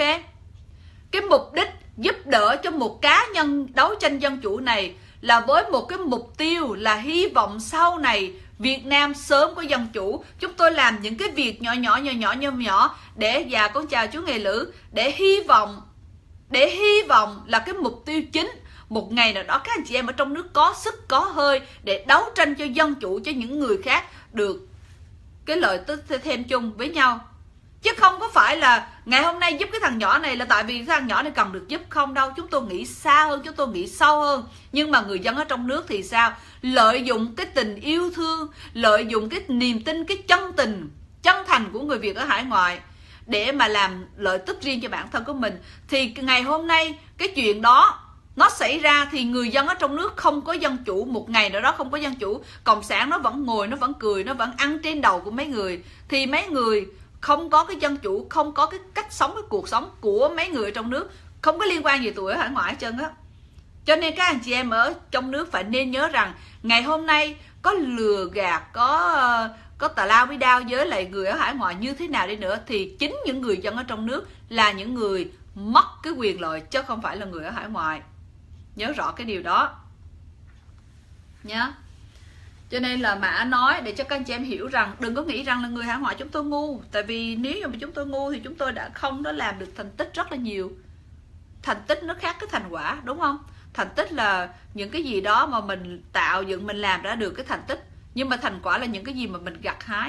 cái mục đích giúp đỡ cho một cá nhân đấu tranh dân chủ này là với một cái mục tiêu là hy vọng sau này Việt Nam sớm có dân chủ. Chúng tôi làm những cái việc nhỏ nhỏ nhỏ nhỏ nhỏ nhỏ để, và con chào chú Ngày Lữ, để hy vọng, để hy vọng là cái mục tiêu chính một ngày nào đó các anh chị em ở trong nước có sức có hơi để đấu tranh cho dân chủ, cho những người khác được cái lợi tức thêm chung với nhau. Chứ không có phải là ngày hôm nay giúp cái thằng nhỏ này là tại vì cái thằng nhỏ này cần được giúp, không đâu. Chúng tôi nghĩ xa hơn, chúng tôi nghĩ sâu hơn. Nhưng mà người dân ở trong nước thì sao? Lợi dụng cái tình yêu thương, lợi dụng cái niềm tin, cái chân tình, chân thành của người Việt ở hải ngoại để mà làm lợi tức riêng cho bản thân của mình. Thì ngày hôm nay cái chuyện đó nó xảy ra thì người dân ở trong nước không có dân chủ, một ngày nào đó không có dân chủ, cộng sản nó vẫn ngồi, nó vẫn cười, nó vẫn ăn trên đầu của mấy người, thì mấy người không có cái dân chủ, không có cái cách sống, cái cuộc sống của mấy người ở trong nước, không có liên quan gì tụi ở hải ngoại hết trơn á. Cho nên các anh chị em ở trong nước phải nên nhớ rằng ngày hôm nay có lừa gạt, có có tà lao với đao với lại người ở hải ngoại như thế nào đi nữa, thì chính những người dân ở trong nước là những người mất cái quyền lợi, chứ không phải là người ở hải ngoại. Nhớ rõ cái điều đó nhá. Cho nên là Mã nói để cho các anh chị em hiểu rằng đừng có nghĩ rằng là người hải ngoại chúng tôi ngu. Tại vì nếu mà chúng tôi ngu thì chúng tôi đã không có làm được thành tích rất là nhiều. Thành tích nó khác cái thành quả, đúng không? Thành tích là những cái gì đó mà mình tạo dựng, mình làm đã được cái thành tích. Nhưng mà thành quả là những cái gì mà mình gặt hái.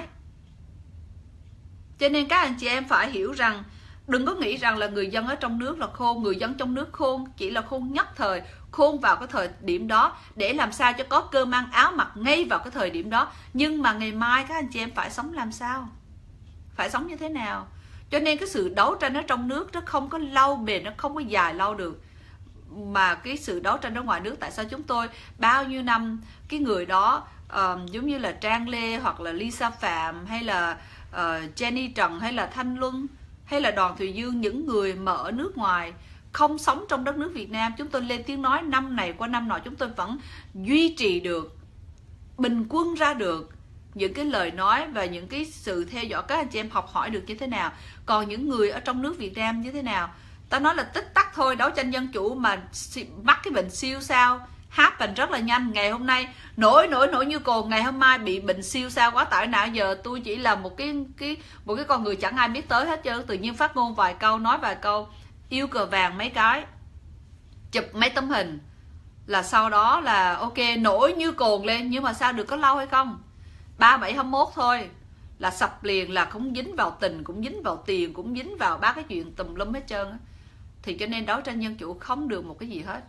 Cho nên các anh chị em phải hiểu rằng đừng có nghĩ rằng là người dân ở trong nước là khôn. Người dân trong nước khôn chỉ là khôn nhất thời, khôn vào cái thời điểm đó để làm sao cho có cơm ăn áo mặc ngay vào cái thời điểm đó. Nhưng mà ngày mai các anh chị em phải sống làm sao, phải sống như thế nào. Cho nên cái sự đấu tranh ở trong nước nó không có lâu bền, nó không có dài lâu được. Mà cái sự đấu tranh ở ngoài nước, tại sao chúng tôi bao nhiêu năm cái người đó uh, giống như là Trang Lê hoặc là Lisa Phạm hay là uh, Jenny Trần hay là Thanh Luân hay là Đoàn Thùy Dương, những người mà ở nước ngoài không sống trong đất nước Việt Nam, chúng tôi lên tiếng nói năm này qua năm nọ, chúng tôi vẫn duy trì được, bình quân ra được những cái lời nói và những cái sự theo dõi, các anh chị em học hỏi được như thế nào. Còn những người ở trong nước Việt Nam như thế nào, ta nói là tích tắc thôi, đấu tranh dân chủ mà mắc cái bệnh siêu sao happen rất là nhanh. Ngày hôm nay nổi nổi nổi như cồn, ngày hôm mai bị bệnh siêu sao quá tải nào giờ tôi chỉ là một cái cái một cái con người chẳng ai biết tới hết trơn, tự nhiên phát ngôn vài câu, nói vài câu, yêu cờ vàng mấy cái, chụp mấy tấm hình là sau đó là ok nổi như cồn lên. Nhưng mà sao được có lâu hay không? Ba bảy hai mốt thôi là sập liền, là cũng dính vào tình, cũng dính vào tiền, cũng dính vào ba cái chuyện tùm lum hết trơn á. Thì cho nên đấu tranh dân chủ không được một cái gì hết.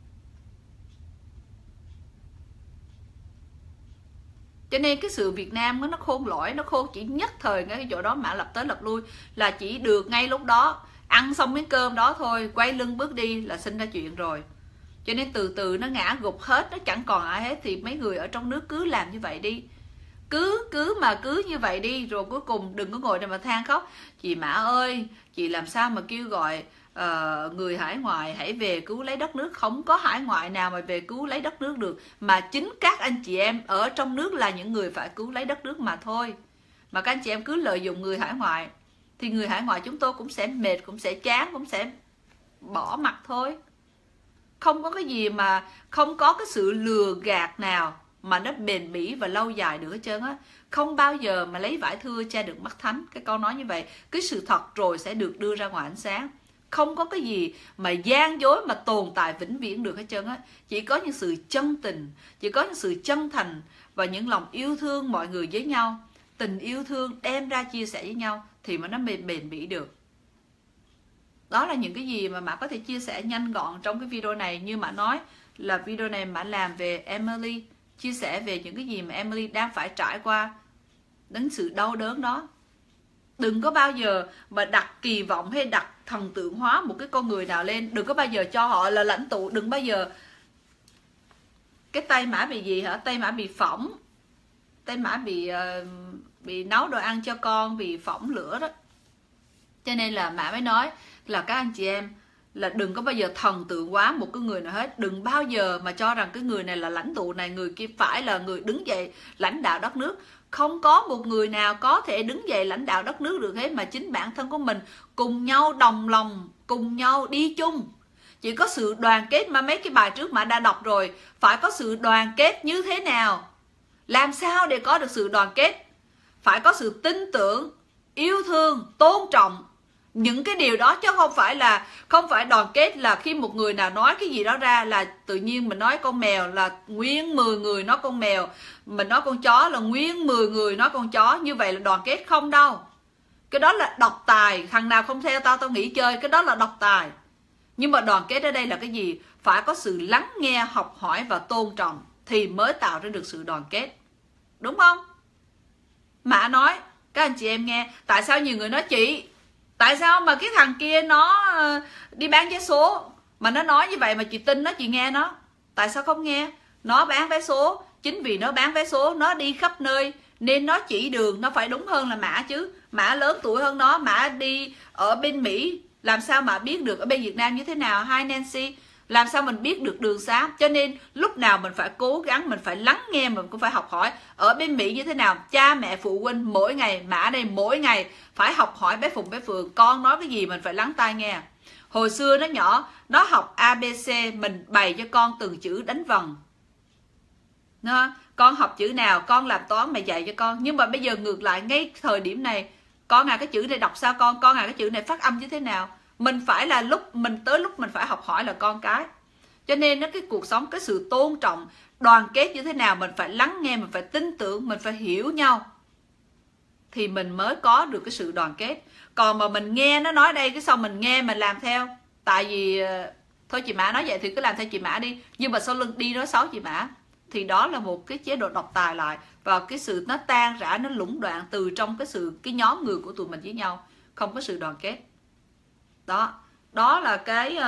Cho nên cái sự Việt Nam nó khôn lỗi, nó khôn chỉ nhất thời ngay cái chỗ đó mà lập tới lập lui, là chỉ được ngay lúc đó, ăn xong miếng cơm đó thôi, quay lưng bước đi là sinh ra chuyện rồi. Cho nên từ từ nó ngã gục hết, nó chẳng còn ai hết. Thì mấy người ở trong nước cứ làm như vậy đi, cứ cứ mà cứ như vậy đi, rồi cuối cùng đừng có ngồi đây mà than khóc. Chị Mã ơi, chị làm sao mà kêu gọi uh, người hải ngoại hãy về cứu lấy đất nước. Không có hải ngoại nào mà về cứu lấy đất nước được, mà chính các anh chị em ở trong nước là những người phải cứu lấy đất nước mà thôi. Mà các anh chị em cứ lợi dụng người hải ngoại thì người hải ngoại chúng tôi cũng sẽ mệt, cũng sẽ chán, cũng sẽ bỏ mặt thôi. Không có cái gì mà không có cái sự lừa gạt nào mà nó bền bỉ và lâu dài được hết trơn á. Không bao giờ mà lấy vải thưa che được mắt thánh. Cái câu nói như vậy, cái sự thật rồi sẽ được đưa ra ngoài ánh sáng. Không có cái gì mà gian dối mà tồn tại vĩnh viễn được hết trơn á. Chỉ có những sự chân tình, chỉ có những sự chân thành và những lòng yêu thương mọi người với nhau, tình yêu thương đem ra chia sẻ với nhau thì mà nó bền bền bỉ được. Đó là những cái gì mà Mã có thể chia sẻ nhanh gọn trong cái video này. Như Mã nói là video này Mã làm về Emily, chia sẻ về những cái gì mà Emily đang phải trải qua, đến sự đau đớn đó. Đừng có bao giờ mà đặt kỳ vọng hay đặt thần tượng hóa một cái con người nào lên. Đừng có bao giờ cho họ là lãnh tụ. Đừng bao giờ cái tay Mã bị gì hả? Tay Mã bị phỏng, tay Mã bị uh, bị nấu đồ ăn cho con, bị phỏng lửa đó. Cho nên là Mã mới nói là các anh chị em là đừng có bao giờ thần tượng quá một cái người nào hết. Đừng bao giờ mà cho rằng cái người này là lãnh tụ này, người kia phải là người đứng dậy lãnh đạo đất nước. Không có một người nào có thể đứng dậy lãnh đạo đất nước được hết, mà chính bản thân của mình cùng nhau đồng lòng, cùng nhau đi chung. Chỉ có sự đoàn kết, mà mấy cái bài trước Mã đã đọc rồi. Phải có sự đoàn kết như thế nào? Làm sao để có được sự đoàn kết? Phải có sự tin tưởng, yêu thương, tôn trọng những cái điều đó, chứ không phải là không phải đoàn kết là khi một người nào nói cái gì đó ra là tự nhiên mình nói con mèo là nguyên mười người nói con mèo, mình nói con chó là nguyên mười người nói con chó. Như vậy là đoàn kết không đâu. Cái đó là độc tài. Thằng nào không theo tao tao nghỉ chơi, cái đó là độc tài. Nhưng mà đoàn kết ở đây là cái gì? Phải có sự lắng nghe, học hỏi và tôn trọng thì mới tạo ra được sự đoàn kết, đúng không? Mã nói các anh chị em nghe. Tại sao nhiều người nói chị, tại sao mà cái thằng kia nó đi bán vé số, Mà nó nói như vậy mà chị tin nó, chị nghe nó. Tại sao không nghe? Nó bán vé số, chính vì nó bán vé số, nó đi khắp nơi nên nó chỉ đường, nó phải đúng hơn là Mã chứ. Mã lớn tuổi hơn nó, Mã đi ở bên Mỹ, làm sao mà biết được ở bên Việt Nam như thế nào? Hai Nancy, làm sao mình biết được đường xá? Cho nên lúc nào mình phải cố gắng, mình phải lắng nghe, mình cũng phải học hỏi. Ở bên Mỹ như thế nào? Cha mẹ phụ huynh mỗi ngày, Mã đây mỗi ngày phải học hỏi bé Phùng bé Phượng. Con nói cái gì mình phải lắng tai nghe. Hồi xưa nó nhỏ, nó học a bê xê, mình bày cho con từng chữ đánh vần. Nó, con học chữ nào, con làm toán mày dạy cho con. Nhưng mà bây giờ ngược lại, ngay thời điểm này, con à cái chữ này đọc sao con, con à cái chữ này phát âm như thế nào. Mình phải là lúc, mình tới lúc mình phải học hỏi là con cái. Cho nên nó cái cuộc sống, cái sự tôn trọng, đoàn kết như thế nào, mình phải lắng nghe, mình phải tin tưởng, mình phải hiểu nhau. Thì mình mới có được cái sự đoàn kết. Còn mà mình nghe nó nói đây, cái sau mình nghe mình làm theo. Tại vì thôi chị Mã nói vậy thì cứ làm theo chị Mã đi, nhưng mà sau lưng đi nói xấu chị Mã, thì đó là một cái chế độ độc tài lại. Và cái sự nó tan rã, nó lũng đoạn từ trong cái sự cái nhóm người của tụi mình với nhau, không có sự đoàn kết. Đó, đó là cái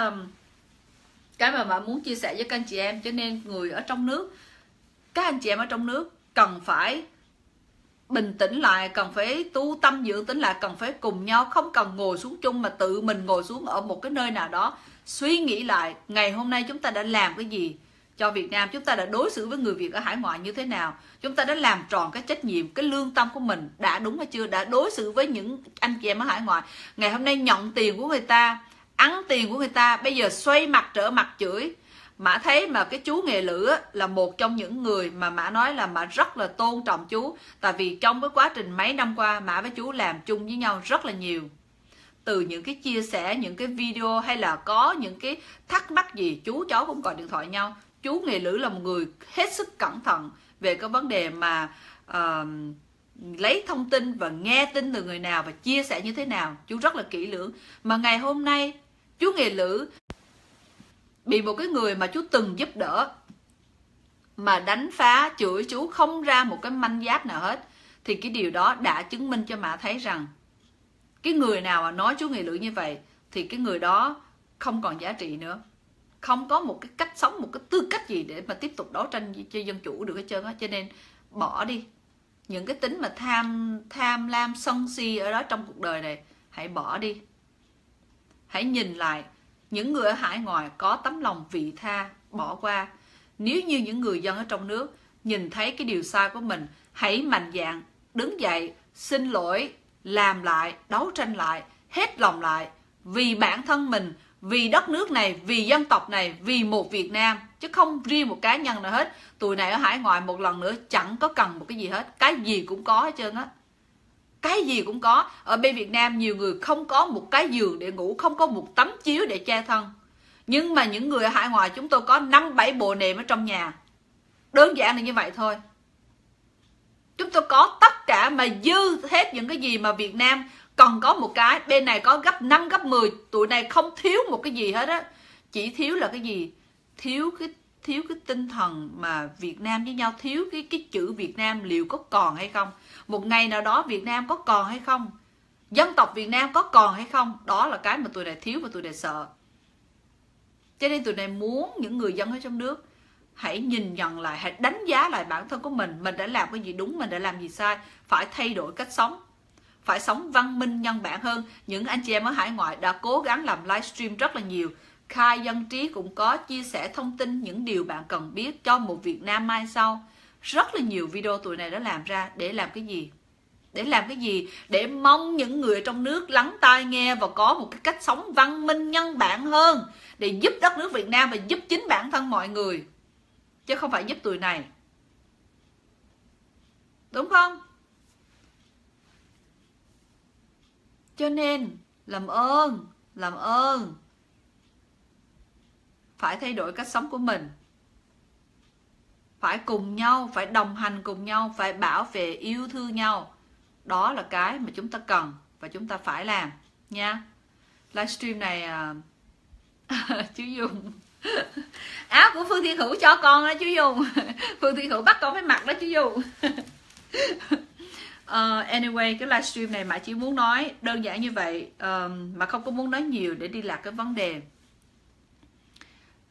cái mà mà muốn chia sẻ với các anh chị em. Cho nên người ở trong nước, các anh chị em ở trong nước cần phải bình tĩnh lại, cần phải tu tâm dưỡng tính lại, cần phải cùng nhau, không cần ngồi xuống chung mà tự mình ngồi xuống ở một cái nơi nào đó, suy nghĩ lại ngày hôm nay chúng ta đã làm cái gì cho Việt Nam, chúng ta đã đối xử với người Việt ở hải ngoại như thế nào, chúng ta đã làm tròn cái trách nhiệm, cái lương tâm của mình đã đúng hay chưa, đã đối xử với những anh chị em ở hải ngoại. Ngày hôm nay nhận tiền của người ta, ăn tiền của người ta, bây giờ xoay mặt trở mặt chửi. Mã thấy mà cái chú Nghề Lữ á, là một trong những người mà Mã nói là Mã rất là tôn trọng chú. Tại vì trong cái quá trình mấy năm qua Mã với chú làm chung với nhau rất là nhiều. Từ những cái chia sẻ, những cái video hay là có những cái thắc mắc gì, chú cháu cũng gọi điện thoại nhau. Chú Nghề Lữ là một người hết sức cẩn thận về cái vấn đề mà uh, lấy thông tin và nghe tin từ người nào và chia sẻ như thế nào. Chú rất là kỹ lưỡng. Mà ngày hôm nay chú Nghề Lữ bị một cái người mà chú từng giúp đỡ mà đánh phá, chửi chú không ra một cái manh giáp nào hết, thì cái điều đó đã chứng minh cho Mã thấy rằng cái người nào mà nói chú Nghề Lữ như vậy thì cái người đó không còn giá trị nữa, không có một cái cách sống, một cái tư cách gì để mà tiếp tục đấu tranh cho dân chủ được hết trơn á. Cho nên bỏ đi những cái tính mà tham tham lam sân si ở đó trong cuộc đời này, hãy bỏ đi. Hãy nhìn lại những người ở hải ngoại có tấm lòng vị tha, bỏ qua. Nếu như những người dân ở trong nước nhìn thấy cái điều sai của mình, hãy mạnh dạn đứng dậy, xin lỗi, làm lại, đấu tranh lại, hết lòng lại, vì bản thân mình, vì đất nước này, vì dân tộc này, vì một Việt Nam, chứ không riêng một cá nhân nào hết. Tụi này ở hải ngoại một lần nữa chẳng có cần một cái gì hết, cái gì cũng có hết trơn á. Cái gì cũng có. Ở bên Việt Nam nhiều người không có một cái giường để ngủ, không có một tấm chiếu để che thân. Nhưng mà những người ở hải ngoại chúng tôi có năm bảy bộ nệm ở trong nhà. Đơn giản là như vậy thôi. Chúng tôi có tất cả mà dư hết những cái gì mà Việt Nam cần có một cái. Bên này có gấp năm, gấp mười. Tụi này không thiếu một cái gì hết á. Chỉ thiếu là cái gì? Thiếu cái thiếu cái tinh thần mà Việt Nam với nhau, thiếu cái cái chữ Việt Nam liệu có còn hay không. Một ngày nào đó Việt Nam có còn hay không, dân tộc Việt Nam có còn hay không, đó là cái mà tụi này thiếu và tụi này sợ. Cho nên tụi này muốn những người dân ở trong nước hãy nhìn nhận lại, hãy đánh giá lại bản thân của mình. Mình đã làm cái gì đúng, mình đã làm gì sai, phải thay đổi cách sống, phải sống văn minh nhân bản hơn. Những anh chị em ở hải ngoại đã cố gắng làm livestream rất là nhiều. Khai Dân Trí cũng có chia sẻ thông tin những điều bạn cần biết cho một Việt Nam mai sau. Rất là nhiều video tụi này đã làm ra. Để làm cái gì? Để làm cái gì? Để mong những người trong nước lắng tai nghe và có một cái cách sống văn minh nhân bản hơn, để giúp đất nước Việt Nam và giúp chính bản thân mọi người, chứ không phải giúp tụi này. Đúng không? Cho nên làm ơn, làm ơn phải thay đổi cách sống của mình, phải cùng nhau, phải đồng hành cùng nhau, phải bảo vệ yêu thương nhau. Đó là cái mà chúng ta cần và chúng ta phải làm nha. Livestream này chú Dung áo của Phương Thiên Hữu cho con đó chú Dung. Phương Thiên Hữu bắt con phải mặc đó chú Dung. Uh, anyway, cái livestream này mà chỉ muốn nói đơn giản như vậy, uh, mà không có muốn nói nhiều để đi lạc cái vấn đề.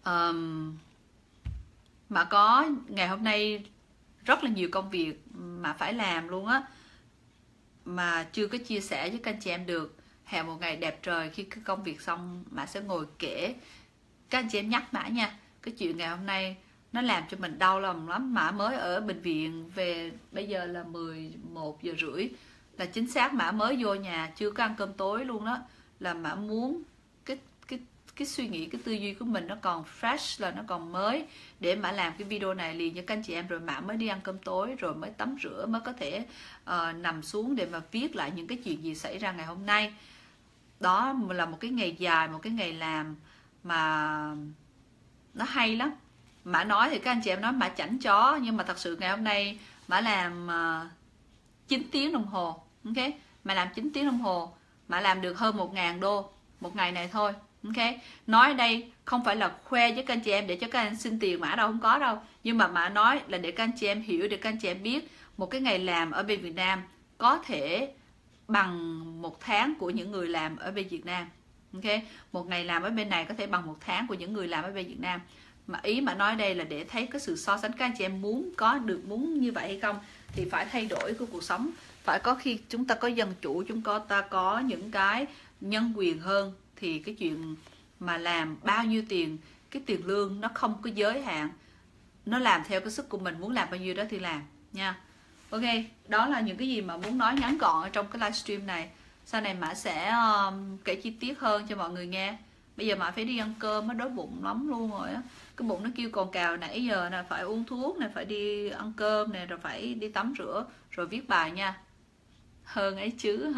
um, mà có ngày hôm nay rất là nhiều công việc mà phải làm luôn á, mà chưa có chia sẻ với các anh chị em được. Hẹn một ngày đẹp trời khi cái công việc xong Mã sẽ ngồi kể. Các anh chị em nhắc Mã nha, cái chuyện ngày hôm nay nó làm cho mình đau lòng lắm. Mã mới ở bệnh viện về, bây giờ là mười một giờ rưỡi, là chính xác Mã mới vô nhà chưa có ăn cơm tối luôn đó. Là Mã muốn cái cái cái suy nghĩ, cái tư duy của mình nó còn fresh, là nó còn mới, để Mã làm cái video này liền cho các anh chị em. Rồi Mã mới đi ăn cơm tối, rồi mới tắm rửa, mới có thể uh, nằm xuống để mà viết lại những cái chuyện gì xảy ra ngày hôm nay. Đó là một cái ngày dài, một cái ngày làm mà nó hay lắm. Mã nói thì các anh chị em nói Mã chảnh chó, nhưng mà thật sự ngày hôm nay Mã làm uh, chín tiếng đồng hồ. Ok, Mã làm chín tiếng đồng hồ, Mã làm được hơn một ngàn đô một ngày này thôi. Ok, nói đây không phải là khoe với các anh chị em để cho các anh xin tiền Mã đâu, không có đâu. Nhưng mà Mã nói là để các anh chị em hiểu, để các anh chị em biết một cái ngày làm ở bên Việt Nam có thể bằng một tháng của những người làm ở bên Việt Nam. Ok, một ngày làm ở bên này có thể bằng một tháng của những người làm ở bên Việt Nam. Mà ý mà nói đây là để thấy cái sự so sánh. Các anh chị em muốn có được muốn như vậy hay không thì phải thay đổi cái cuộc sống. Phải có khi chúng ta có dân chủ, chúng ta có những cái nhân quyền hơn, thì cái chuyện mà làm bao nhiêu tiền, cái tiền lương nó không có giới hạn, nó làm theo cái sức của mình, muốn làm bao nhiêu đó thì làm nha. Ok, đó là những cái gì mà muốn nói ngắn gọn ở trong cái livestream này. Sau này Mã sẽ um, kể chi tiết hơn cho mọi người nghe. Bây giờ Mã phải đi ăn cơm, nó đói bụng lắm luôn rồi á. Cái bụng nó kêu cồn cào nãy giờ nè, phải uống thuốc nè, phải đi ăn cơm nè, rồi phải đi tắm rửa, rồi viết bài nha. Hơn ấy chứ.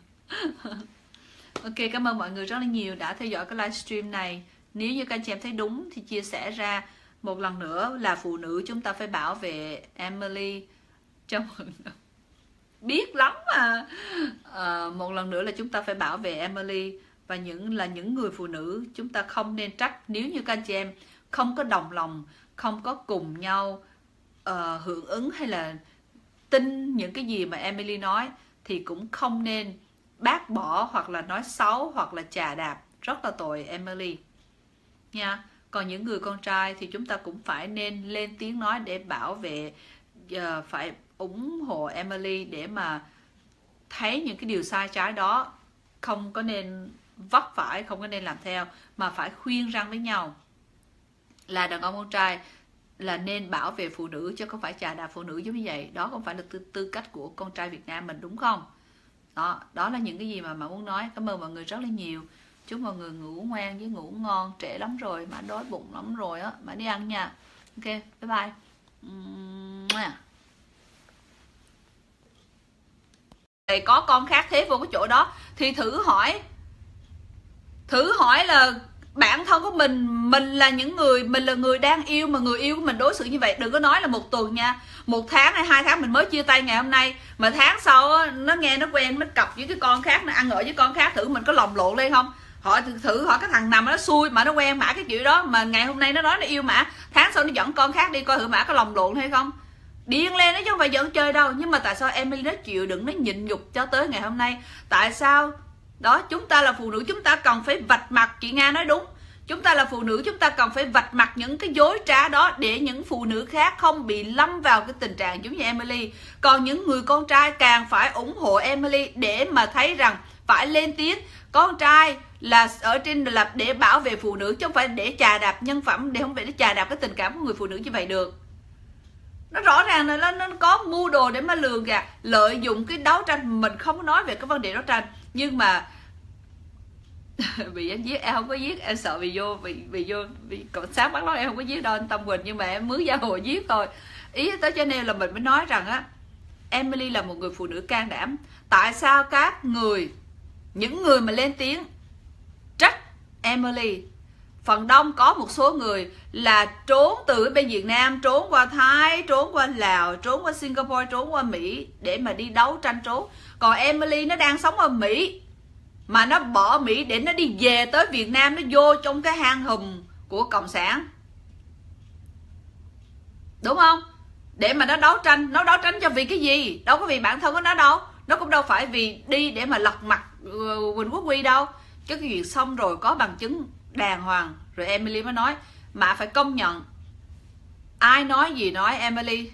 Ok, cảm ơn mọi người rất là nhiều đã theo dõi cái livestream này. Nếu như các anh chị em thấy đúng thì chia sẻ ra. Một lần nữa là phụ nữ chúng ta phải bảo vệ Emily trong biết lắm mà. À, một lần nữa là chúng ta phải bảo vệ Emily, và những là những người phụ nữ chúng ta không nên trách nếu như các anh chị em không có đồng lòng, không có cùng nhau uh, hưởng ứng hay là tin những cái gì mà Emily nói, thì cũng không nên bác bỏ hoặc là nói xấu hoặc là chà đạp. Rất là tội Emily nha. Còn những người con trai thì chúng ta cũng phải nên lên tiếng nói để bảo vệ, uh, phải ủng hộ Emily để mà thấy những cái điều sai trái đó không có nên vấp phải, không có nên làm theo, mà phải khuyên răn với nhau. Là đàn ông con trai là nên bảo vệ phụ nữ chứ không phải chà đạp phụ nữ giống như vậy. Đó không phải là tư, tư cách của con trai Việt Nam mình, đúng không? Đó, đó là những cái gì mà mà muốn nói. Cảm ơn mọi người rất là nhiều. Chúc mọi người ngủ ngoan với ngủ ngon. Trễ lắm rồi, mà đói bụng lắm rồi á, mà đi ăn nha. Ok, bye bye. Thì có con khác thế vô cái chỗ đó thì thử hỏi, thử hỏi là bản thân của mình, mình là những người, mình là người đang yêu mà người yêu của mình đối xử như vậy. Đừng có nói là một tuần nha, một tháng hay hai tháng mình mới chia tay ngày hôm nay, mà tháng sau nó nghe nó quen, nó cặp với cái con khác, nó ăn ở với con khác, thử mình có lòng lộn lên không? Hỏi thử hỏi cái thằng nào mà nó xui mà nó quen Mã cái kiểu đó, mà ngày hôm nay nó nói nó yêu Mã, tháng sau nó dẫn con khác đi, coi thử Mã có lòng lộn hay không. Điên lên đó chứ không phải giỡn chơi đâu. Nhưng mà tại sao Emily nó chịu đựng, nó nhịn nhục cho tới ngày hôm nay? Tại sao? Đó, chúng ta là phụ nữ, chúng ta cần phải vạch mặt. Chị Nga nói đúng, chúng ta là phụ nữ, chúng ta cần phải vạch mặt những cái dối trá đó, để những phụ nữ khác không bị lâm vào cái tình trạng giống như Emily. Còn những người con trai càng phải ủng hộ Emily để mà thấy rằng phải lên tiếng. Con trai là ở trên là để bảo vệ phụ nữ, chứ không phải để chà đạp nhân phẩm, để không phải để chà đạp cái tình cảm của người phụ nữ như vậy được. Nó rõ ràng là nó, nó có mưu đồ để mà lường gạt, lợi dụng cái đấu tranh. Mình không có nói về cái vấn đề đấu tranh, nhưng mà bị anh giết, em không có giết, em sợ bị vô bị bị vô bị cảnh sát bắt nói em không có giết đâu anh Tâm Quỳnh, nhưng mà em mướn gia hồ giết thôi. Ý tới cho nên là mình mới nói rằng á, Emily là một người phụ nữ can đảm. Tại sao các người, những người mà lên tiếng trách Emily, phần đông có một số người là trốn từ bên Việt Nam, trốn qua Thái, trốn qua Lào, trốn qua Singapore, trốn qua Mỹ để mà đi đấu tranh trốn. Còn Emily nó đang sống ở Mỹ, mà nó bỏ Mỹ để nó đi về tới Việt Nam, nó vô trong cái hang hùm của Cộng sản, đúng không? Để mà nó đấu tranh. Nó đấu tranh cho vì cái gì? Đâu có vì bản thân của nó đâu. Nó cũng đâu phải vì đi để mà lật mặt Quỳnh Quốc Huy đâu. Chứ cái chuyện xong rồi có bằng chứng đàng hoàng rồi Emily mới nói Mã phải công nhận, ai nói gì nói Emily.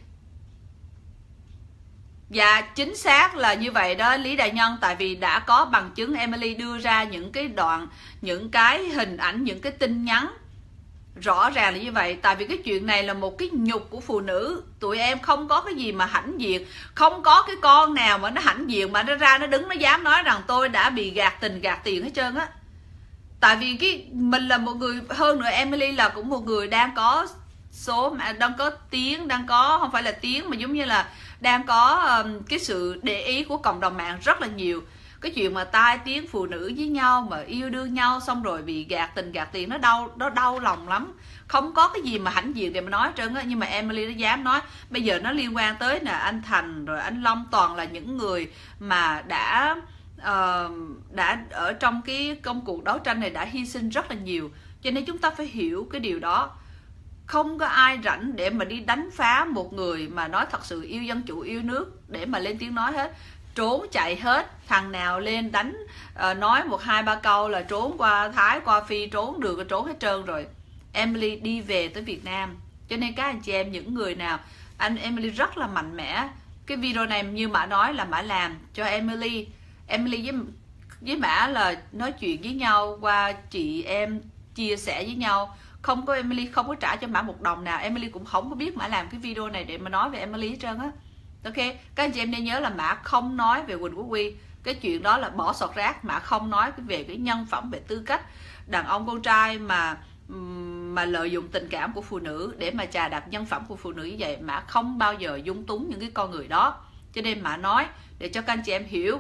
Dạ chính xác là như vậy đó Lý Đại Nhân. Tại vì đã có bằng chứng, Emily đưa ra những cái đoạn, những cái hình ảnh, những cái tin nhắn rõ ràng là như vậy. Tại vì cái chuyện này là một cái nhục của phụ nữ. Tụi em không có cái gì mà hãnh diện, không có cái con nào mà nó hãnh diện mà nó ra nó đứng nó dám nói rằng tôi đã bị gạt tình gạt tiền hết trơn á. Tại vì cái mình là một người, hơn nữa Emily là cũng một người đang có số mà đang có tiếng, đang có không phải là tiếng mà giống như là đang có um, cái sự để ý của cộng đồng mạng rất là nhiều. Cái chuyện mà tai tiếng phụ nữ với nhau mà yêu đương nhau xong rồi bị gạt tình gạt tiền, nó đau, nó đau lòng lắm. Không có cái gì mà hãnh diện để mà nói hết trơn á. Nhưng mà Emily nó dám nói. Bây giờ nó liên quan tới là anh Thành rồi anh Long, toàn là những người mà đã uh, đã ở trong cái công cuộc đấu tranh này đã hy sinh rất là nhiều. Cho nên chúng ta phải hiểu cái điều đó. Không có ai rảnh để mà đi đánh phá một người mà nói thật sự yêu dân chủ, yêu nước để mà lên tiếng nói hết. Trốn chạy hết, thằng nào lên đánh uh, nói một hai ba câu là trốn qua Thái, qua Phi, trốn được, trốn hết trơn rồi. Emily đi về tới Việt Nam. Cho nên các anh chị em, những người nào, anh Emily rất là mạnh mẽ. Cái video này như Mã nói là Mã làm cho Emily. Emily với, với Mã là nói chuyện với nhau qua chị em, chia sẻ với nhau. Không có, Emily không có trả cho Mã một đồng nào. Emily cũng không có biết Mã làm cái video này để mà nói về Emily hết trơn á. Ok, các anh chị em nên nhớ là Mã không nói về Quỳnh Quốc Huy. Cái chuyện đó là bỏ sọt rác. Mã không nói về cái nhân phẩm, về tư cách đàn ông con trai mà mà lợi dụng tình cảm của phụ nữ để mà chà đạp nhân phẩm của phụ nữ như vậy. Mã không bao giờ dung túng những cái con người đó. Cho nên Mã nói để cho các anh chị em hiểu.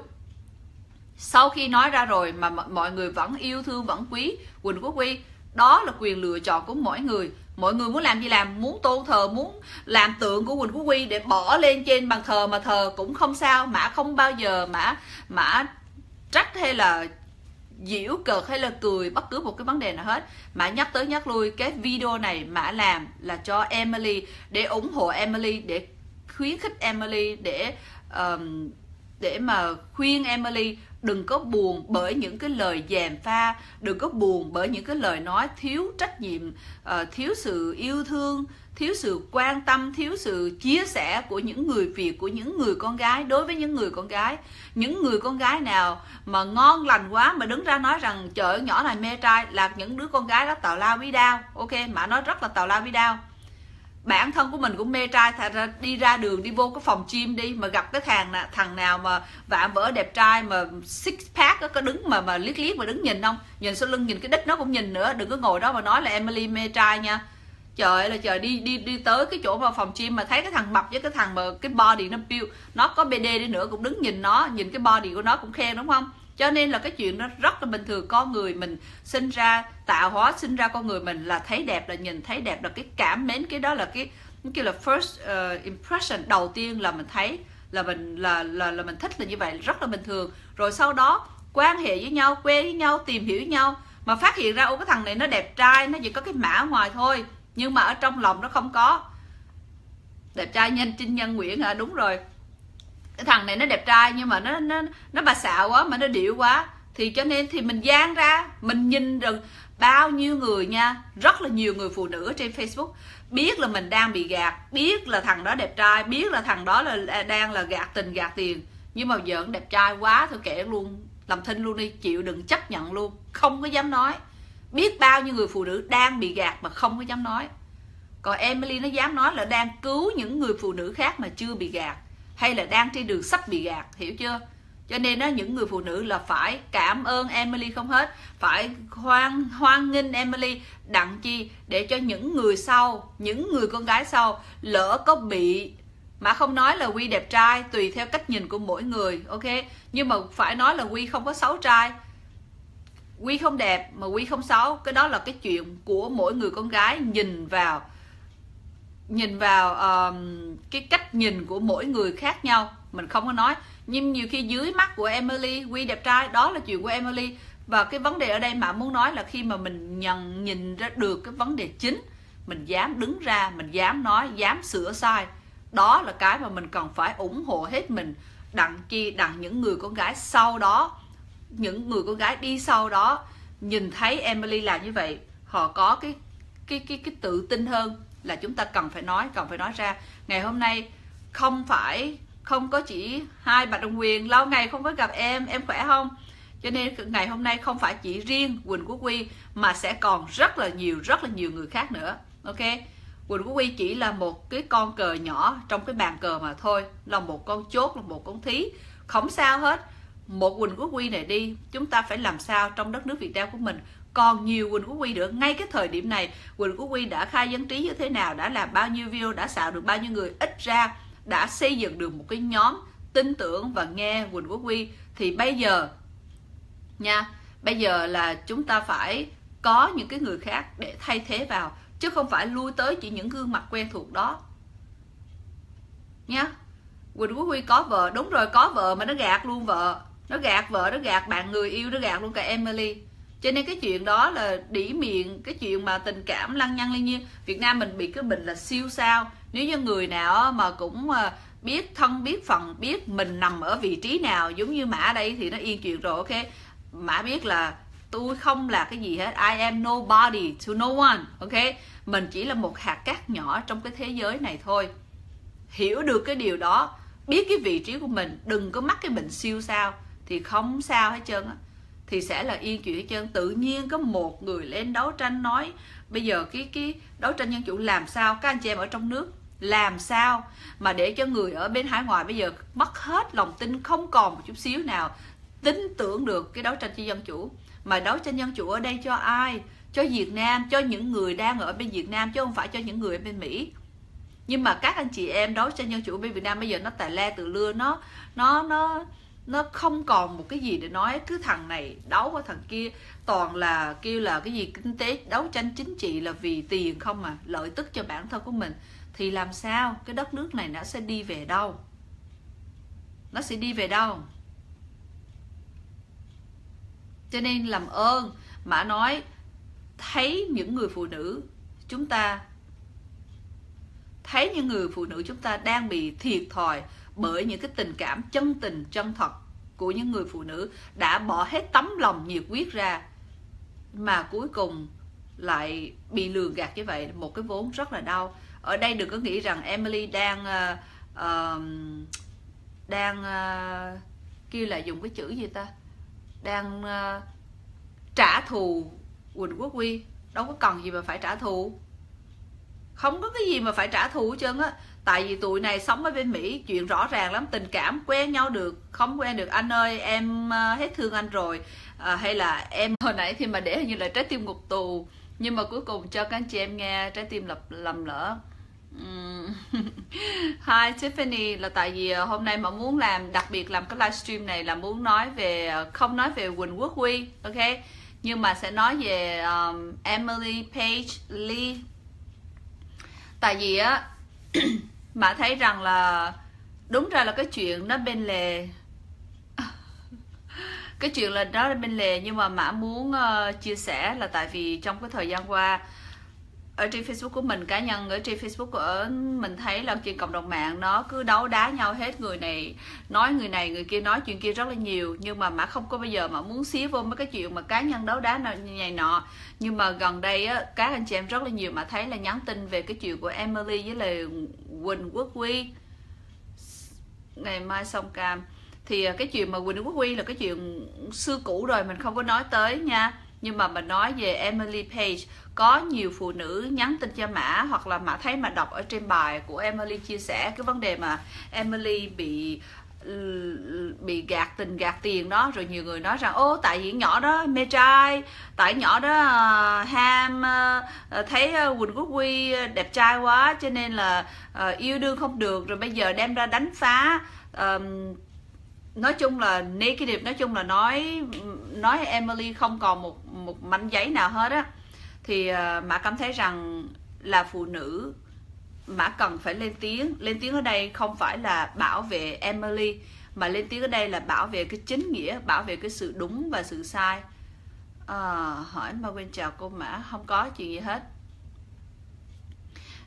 Sau khi nói ra rồi mà mọi người vẫn yêu thương, vẫn quý Quỳnh Quốc Huy, đó là quyền lựa chọn của mỗi người. Mọi người muốn làm gì làm, muốn tôn thờ, muốn làm tượng của Quỳnh Quốc Huy để bỏ lên trên bàn thờ mà thờ cũng không sao. Mã không bao giờ Mã Mã trách hay là giễu cợt hay là cười bất cứ một cái vấn đề nào hết. Mã nhắc tới nhắc lui, cái video này Mã làm là cho Emily, để ủng hộ Emily, để khuyến khích Emily, để um, để mà khuyên Emily đừng có buồn bởi những cái lời gièm pha, đừng có buồn bởi những cái lời nói thiếu trách nhiệm, uh, thiếu sự yêu thương, thiếu sự quan tâm, thiếu sự chia sẻ của những người Việt, của những người con gái đối với những người con gái. Những người con gái nào mà ngon lành quá mà đứng ra nói rằng trời ơi, nhỏ này mê trai, là những đứa con gái đó tào lao bí đao. Ok, Mã nói rất là tào lao bí đao. Bản thân của mình cũng mê trai, thật ra đi ra đường, đi vô cái phòng gym đi mà gặp cái thằng thằng nào mà vạm vỡ đẹp trai mà six pack đó, có đứng mà mà liếc liếc mà đứng nhìn không, nhìn sau lưng, nhìn cái đít nó cũng nhìn nữa. Đừng có ngồi đó mà nói là Emily mê trai nha. Trời ơi là trời, đi đi đi tới cái chỗ mà phòng gym mà thấy cái thằng mập với cái thằng mà cái body nó build, nó có bê đê đi nữa cũng đứng nhìn nó, nhìn cái body của nó cũng khen, đúng không? Cho nên là cái chuyện đó rất là bình thường. Con người mình sinh ra, tạo hóa sinh ra con người mình là thấy đẹp, là nhìn thấy đẹp, là cái cảm mến, cái đó là cái cái là first uh, impression, đầu tiên là mình thấy là mình là là là mình thích, là như vậy, rất là bình thường. Rồi sau đó quan hệ với nhau, quen với nhau, tìm hiểu với nhau mà phát hiện ra ô cái thằng này nó đẹp trai, nó chỉ có cái mã ngoài thôi nhưng mà ở trong lòng nó không có. Đẹp trai nhân Trinh Nhân Nguyễn à, đúng rồi. Cái thằng này nó đẹp trai nhưng mà nó nó nó bà xạo quá, mà nó điệu quá, thì cho nên thì mình gian ra, mình nhìn được bao nhiêu người nha, rất là nhiều người phụ nữ ở trên Facebook biết là mình đang bị gạt, biết là thằng đó đẹp trai, biết là thằng đó là đang là gạt tình gạt tiền, nhưng mà giỡn đẹp trai quá thôi kệ luôn, làm thinh luôn đi, chịu đừng chấp nhận luôn, không có dám nói. Biết bao nhiêu người phụ nữ đang bị gạt mà không có dám nói. Còn Emily nó dám nói là đang cứu những người phụ nữ khác mà chưa bị gạt, hay là đang trên đường sắp bị gạt, hiểu chưa? Cho nên đó, những người phụ nữ là phải cảm ơn Emily không hết, phải hoan hoan nghênh Emily, đặng chi để cho những người sau, những người con gái sau lỡ có bị, mà không nói là Huy đẹp trai, tùy theo cách nhìn của mỗi người, ok? Nhưng mà phải nói là Huy không có xấu trai, Huy không đẹp mà Huy không xấu, cái đó là cái chuyện của mỗi người con gái nhìn vào, nhìn vào uh, cái cách nhìn của mỗi người khác nhau, mình không có nói. Nhưng nhiều khi dưới mắt của Emily, Huy đẹp trai, đó là chuyện của Emily. Và cái vấn đề ở đây mà muốn nói là khi mà mình nhận nhìn ra được cái vấn đề chính, mình dám đứng ra, mình dám nói, dám sửa sai, đó là cái mà mình cần phải ủng hộ hết mình. Đặng chi đặng những người con gái sau đó, những người con gái đi sau đó nhìn thấy Emily làm như vậy, họ có cái cái cái cái tự tin hơn là chúng ta cần phải nói, cần phải nói ra. Ngày hôm nay không phải không có chỉ hai Bạch Đồng Quyền, lâu ngày không có gặp em, em khỏe không? Cho nên ngày hôm nay không phải chỉ riêng Quỳnh Quốc Huy mà sẽ còn rất là nhiều, rất là nhiều người khác nữa. Ok, Quỳnh Quốc Huy chỉ là một cái con cờ nhỏ trong cái bàn cờ mà thôi, là một con chốt, là một con thí, không sao hết. Một Quỳnh Quốc Huy này đi, chúng ta phải làm sao trong đất nước Việt Nam của mình còn nhiều Quỳnh Quốc Huy nữa. Ngay cái thời điểm này, Quỳnh Quốc Huy đã khai dân trí như thế nào, đã làm bao nhiêu video, đã xạo được bao nhiêu người, ít ra đã xây dựng được một cái nhóm tin tưởng và nghe Quỳnh Quốc Huy. Thì bây giờ nha, bây giờ là chúng ta phải có những cái người khác để thay thế vào, chứ không phải lui tới chỉ những gương mặt quen thuộc đó nha. Quỳnh Quốc Huy có vợ, đúng rồi, có vợ mà nó gạt luôn vợ, nó gạt vợ, nó gạt bạn người yêu, nó gạt luôn cả Emily. Cho nên cái chuyện đó là đỉ miệng, cái chuyện mà tình cảm lăng nhăng liên nhiên. Việt Nam mình bị cái bệnh là siêu sao. Nếu như người nào mà cũng biết thân biết phận, biết mình nằm ở vị trí nào, giống như Mã đây thì nó yên chuyện rồi. Ok, Mã biết là tôi không là cái gì hết, I am nobody to no one. Ok, mình chỉ là một hạt cát nhỏ trong cái thế giới này thôi. Hiểu được cái điều đó, biết cái vị trí của mình, đừng có mắc cái bệnh siêu sao thì không sao hết trơn á, thì sẽ là yên chuyện hết trơn. Tự nhiên có một người lên đấu tranh nói bây giờ cái cái đấu tranh dân chủ làm sao, các anh chị em ở trong nước làm sao mà để cho người ở bên hải ngoại bây giờ mất hết lòng tin, không còn một chút xíu nào tin tưởng được cái đấu tranh cho dân chủ. Mà đấu tranh dân chủ ở đây cho ai? Cho Việt Nam, cho những người đang ở bên Việt Nam, chứ không phải cho những người ở bên Mỹ. Nhưng mà các anh chị em đấu tranh dân chủ bên Việt Nam bây giờ nó tà le tự lưa, nó nó nó nó không còn một cái gì để nói. Cứ thằng này đấu với thằng kia, toàn là kêu là cái gì kinh tế, đấu tranh chính trị là vì tiền không mà, lợi tức cho bản thân của mình. Thì làm sao cái đất nước này nó sẽ đi về đâu? Nó sẽ đi về đâu? Cho nên làm ơn Mã nói, thấy những người phụ nữ chúng ta, thấy những người phụ nữ chúng ta đang bị thiệt thòi bởi những cái tình cảm chân tình chân thật của những người phụ nữ đã bỏ hết tấm lòng nhiệt huyết ra, mà cuối cùng lại bị lường gạt như vậy, một cái vốn rất là đau. Ở đây đừng có nghĩ rằng Emily đang uh, uh, đang uh, kêu là dùng cái chữ gì ta, đang uh, trả thù Quỳnh Quốc Huy. Đâu có cần gì mà phải trả thù, không có cái gì mà phải trả thù hết trơn á. Tại vì tụi này sống ở bên Mỹ, chuyện rõ ràng lắm, tình cảm quen nhau được, không quen được anh ơi em uh, hết thương anh rồi, uh, hay là em hồi nãy thì mà để hình như là trái tim ngục tù, nhưng mà cuối cùng cho các anh chị em nghe trái tim lầm, lầm lỡ. uhm. Hi Tiffany, là tại vì hôm nay mà muốn làm, đặc biệt làm cái livestream này là muốn nói về, không nói về Quỳnh Quốc Huy, ok, nhưng mà sẽ nói về um, Emily Page Lee. Tại vì á mà thấy rằng là đúng ra là cái chuyện nó bên lề, cái chuyện là đó là bên lề, nhưng mà Mã muốn uh, chia sẻ là tại vì trong cái thời gian qua ở trên Facebook của mình, cá nhân ở trên Facebook của mình thấy là trên cộng đồng mạng nó cứ đấu đá nhau hết, người này nói người này, người kia nói chuyện kia rất là nhiều. Nhưng mà Mã không có bao giờ mà muốn xía vô mấy cái chuyện mà cá nhân đấu đá như này nọ. Nhưng mà gần đây á, các anh chị em rất là nhiều mà thấy là nhắn tin về cái chuyện của Emily với là Quỳnh Quốc Huy. Ngày mai xong cam thì cái chuyện mà Quỳnh Quốc Huy là cái chuyện xưa cũ rồi, mình không có nói tới nha. Nhưng mà mình nói về Emily Page, có nhiều phụ nữ nhắn tin cho Mã, hoặc là Mã thấy mà đọc ở trên bài của Emily chia sẻ cái vấn đề mà Emily bị bị gạt tình gạt tiền đó. Rồi nhiều người nói rằng ô tại vì nhỏ đó mê trai, tại nhỏ đó uh, ham uh, thấy uh, Quỳnh Quốc Huy đẹp trai quá cho nên là uh, yêu đương không được, rồi bây giờ đem ra đánh phá. uh, Nói chung là negative, nói chung là nói nói Emily không còn một một mảnh giấy nào hết á. Thì uh, Mã cảm thấy rằng là phụ nữ, Mã cần phải lên tiếng. Lên tiếng ở đây không phải là bảo vệ Emily, mà lên tiếng ở đây là bảo vệ cái chính nghĩa, bảo vệ cái sự đúng và sự sai. À, hỏi mà quên chào cô Mã, không có chuyện gì hết.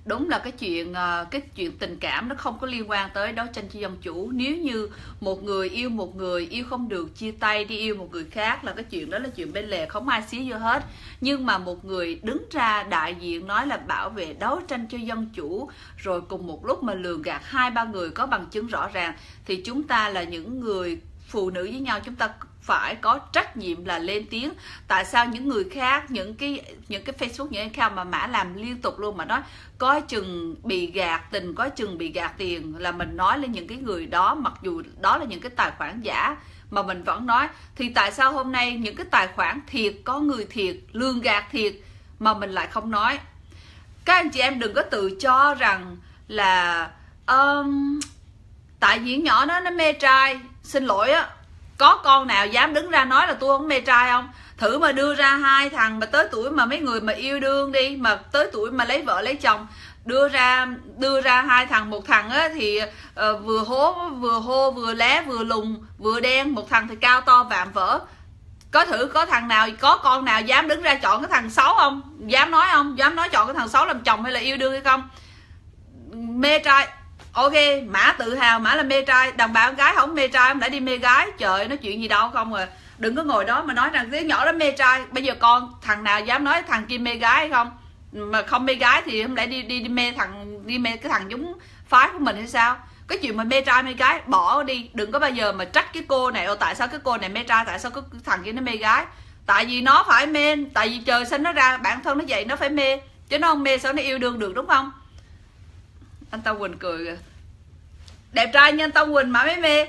đúng là cái chuyện cái chuyện tình cảm nó không có liên quan tới đấu tranh cho dân chủ. Nếu như một người yêu một người, yêu không được chia tay đi yêu một người khác là cái chuyện đó là chuyện bên lề, không ai xía vô hết. Nhưng mà một người đứng ra đại diện nói là bảo vệ đấu tranh cho dân chủ, rồi cùng một lúc mà lường gạt hai ba người có bằng chứng rõ ràng, thì chúng ta là những người phụ nữ với nhau, chúng ta phải có trách nhiệm là lên tiếng. Tại sao những người khác, những cái những cái Facebook, những account mà Mã làm liên tục luôn mà nói có chừng bị gạt tình, có chừng bị gạt tiền, là mình nói lên những cái người đó, mặc dù đó là những cái tài khoản giả mà mình vẫn nói. Thì tại sao hôm nay những cái tài khoản thiệt, có người thiệt, lường gạt thiệt mà mình lại không nói? Các anh chị em đừng có tự cho rằng là um, tại vì nhỏ đó nó mê trai. Xin lỗi á, có con nào dám đứng ra nói là tôi không mê trai không? Thử mà đưa ra hai thằng mà tới tuổi mà mấy người mà yêu đương đi, mà tới tuổi mà lấy vợ lấy chồng, đưa ra đưa ra hai thằng, một thằng á thì uh, vừa hố vừa hô vừa lé vừa lùn vừa đen, một thằng thì cao to vạm vỡ. Có thử có thằng nào, có con nào dám đứng ra chọn cái thằng xấu không? Dám nói không? Dám nói chọn cái thằng xấu làm chồng hay là yêu đương hay không? Mê trai, ok, Mã tự hào Mã là mê trai. Đàn bà con gái không mê trai không đã đi mê gái. Trời, nói chuyện gì đâu không à. Đừng có ngồi đó mà nói rằng đứa nhỏ đó mê trai. Bây giờ con thằng nào dám nói thằng kia mê gái hay không? Mà không mê gái thì không lẽ đi đi, đi mê thằng đi mê cái thằng giống phái của mình hay sao? Cái chuyện mà mê trai mê gái bỏ đi. Đừng có bao giờ mà trách cái cô này, Ồ, tại sao cái cô này mê trai, tại sao cái thằng kia nó mê gái? Tại vì nó phải mê, tại vì trời sinh nó ra bản thân nó vậy, nó phải mê. Chứ nó không mê sao nó yêu đương được, đúng không? Anh Tao Quỳnh cười kìa. Đẹp trai như anh Tao Quỳnh mà mới mê.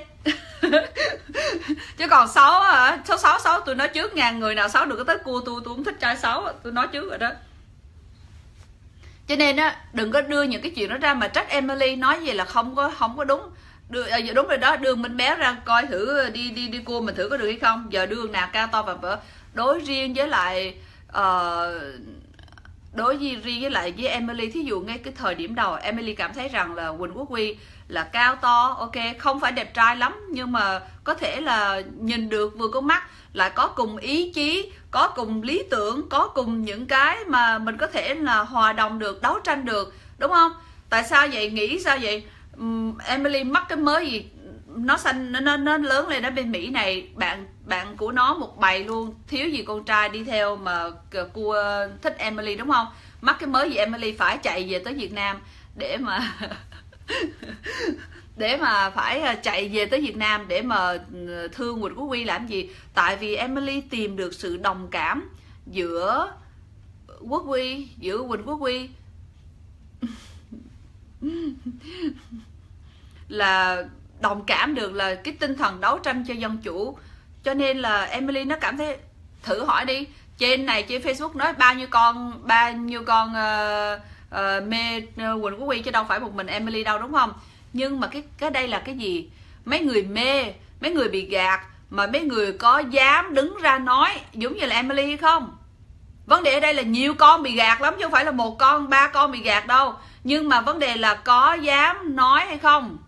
Chứ còn xấu hả? Xấu xấu xấu tôi nói trước, ngàn người nào xấu được có tới cua tôi, tôi không thích trai xấu, tôi nói trước rồi đó. Cho nên á, đừng có đưa những cái chuyện đó ra mà trách Emily, nói gì là không có không có đúng. Đưa, đúng rồi đó, đưa Minh Béo ra coi thử đi đi đi cua mình thử có được hay không. Giờ đưa nào cao to và vỡ. Đối riêng với lại uh, đối với riêng với lại với Emily, thí dụ ngay cái thời điểm đầu Emily cảm thấy rằng là Quỳnh Quốc Huy là cao to, ok, không phải đẹp trai lắm, nhưng mà có thể là nhìn được vừa con mắt, lại có cùng ý chí, có cùng lý tưởng, có cùng những cái mà mình có thể là hòa đồng được, đấu tranh được, đúng không? Tại sao vậy? Nghĩ sao vậy? Um, Emily mắc cái mới gì? Nó xanh, nó, nó, nó lớn lên ở bên Mỹ này, bạn bạn của nó một bầy luôn, thiếu gì con trai đi theo mà cua thích Emily, đúng không? Mắc cái mới gì Emily phải chạy về tới Việt Nam để mà để mà phải chạy về tới Việt Nam để mà thương Quỳnh Quốc Huy làm gì? Tại vì Emily tìm được sự đồng cảm giữa Quốc Huy, giữa Quỳnh Quốc Huy là đồng cảm được là cái tinh thần đấu tranh cho dân chủ. Cho nên là Emily nó cảm thấy, thử hỏi đi, trên này trên Facebook nói bao nhiêu con bao nhiêu con uh, uh, mê uh, Quỳnh Quốc Huy, chứ đâu phải một mình Emily đâu, đúng không? Nhưng mà cái cái đây là cái gì? Mấy người mê, mấy người bị gạt, mà mấy người có dám đứng ra nói giống như là Emily hay không? Vấn đề ở đây là nhiều con bị gạt lắm, chứ không phải là một con, ba con bị gạt đâu. Nhưng mà vấn đề là có dám nói hay không?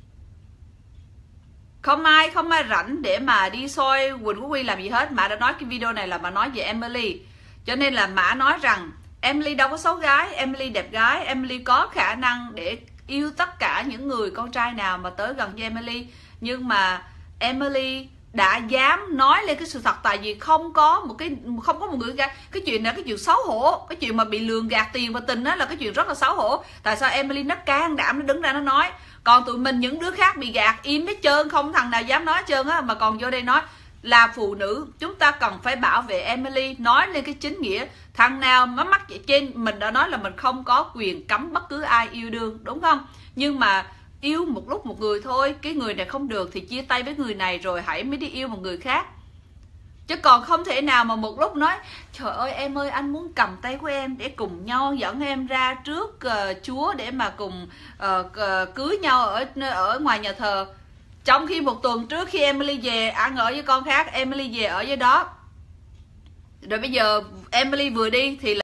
Không ai, không ai rảnh để mà đi soi Quỳnh Quốc Huy làm gì hết. Mã đã nói cái video này là mà nói về Emily. Cho nên là Mã nói rằng Emily đâu có xấu gái, Emily đẹp gái, Emily có khả năng để yêu tất cả những người con trai nào mà tới gần với Emily. Nhưng mà Emily đã dám nói lên cái sự thật, tại vì không có một cái không có một người gái. Cái chuyện này cái chuyện xấu hổ, cái chuyện mà bị lường gạt tiền và tình đó là cái chuyện rất là xấu hổ. Tại sao Emily nó can đảm nó đứng ra nó nói, còn tụi mình những đứa khác bị gạt im hết trơn, không thằng nào dám nói hết trơn á, mà còn vô đây nói. Là phụ nữ chúng ta cần phải bảo vệ Emily, nói lên cái chính nghĩa. Thằng nào mà mắc vậy, trên mình đã nói là mình không có quyền cấm bất cứ ai yêu đương, đúng không? Nhưng mà yêu một lúc một người thôi, cái người này không được thì chia tay với người này rồi hãy mới đi yêu một người khác. Chứ còn không thể nào mà một lúc nói trời ơi em ơi, anh muốn cầm tay của em để cùng nhau dẫn em ra trước uh, Chúa để mà cùng uh, uh, cưới nhau ở ở ngoài nhà thờ. Trong khi một tuần trước khi Emily về ăn ở với con khác, Emily về ở với đó. Rồi bây giờ Emily vừa đi thì là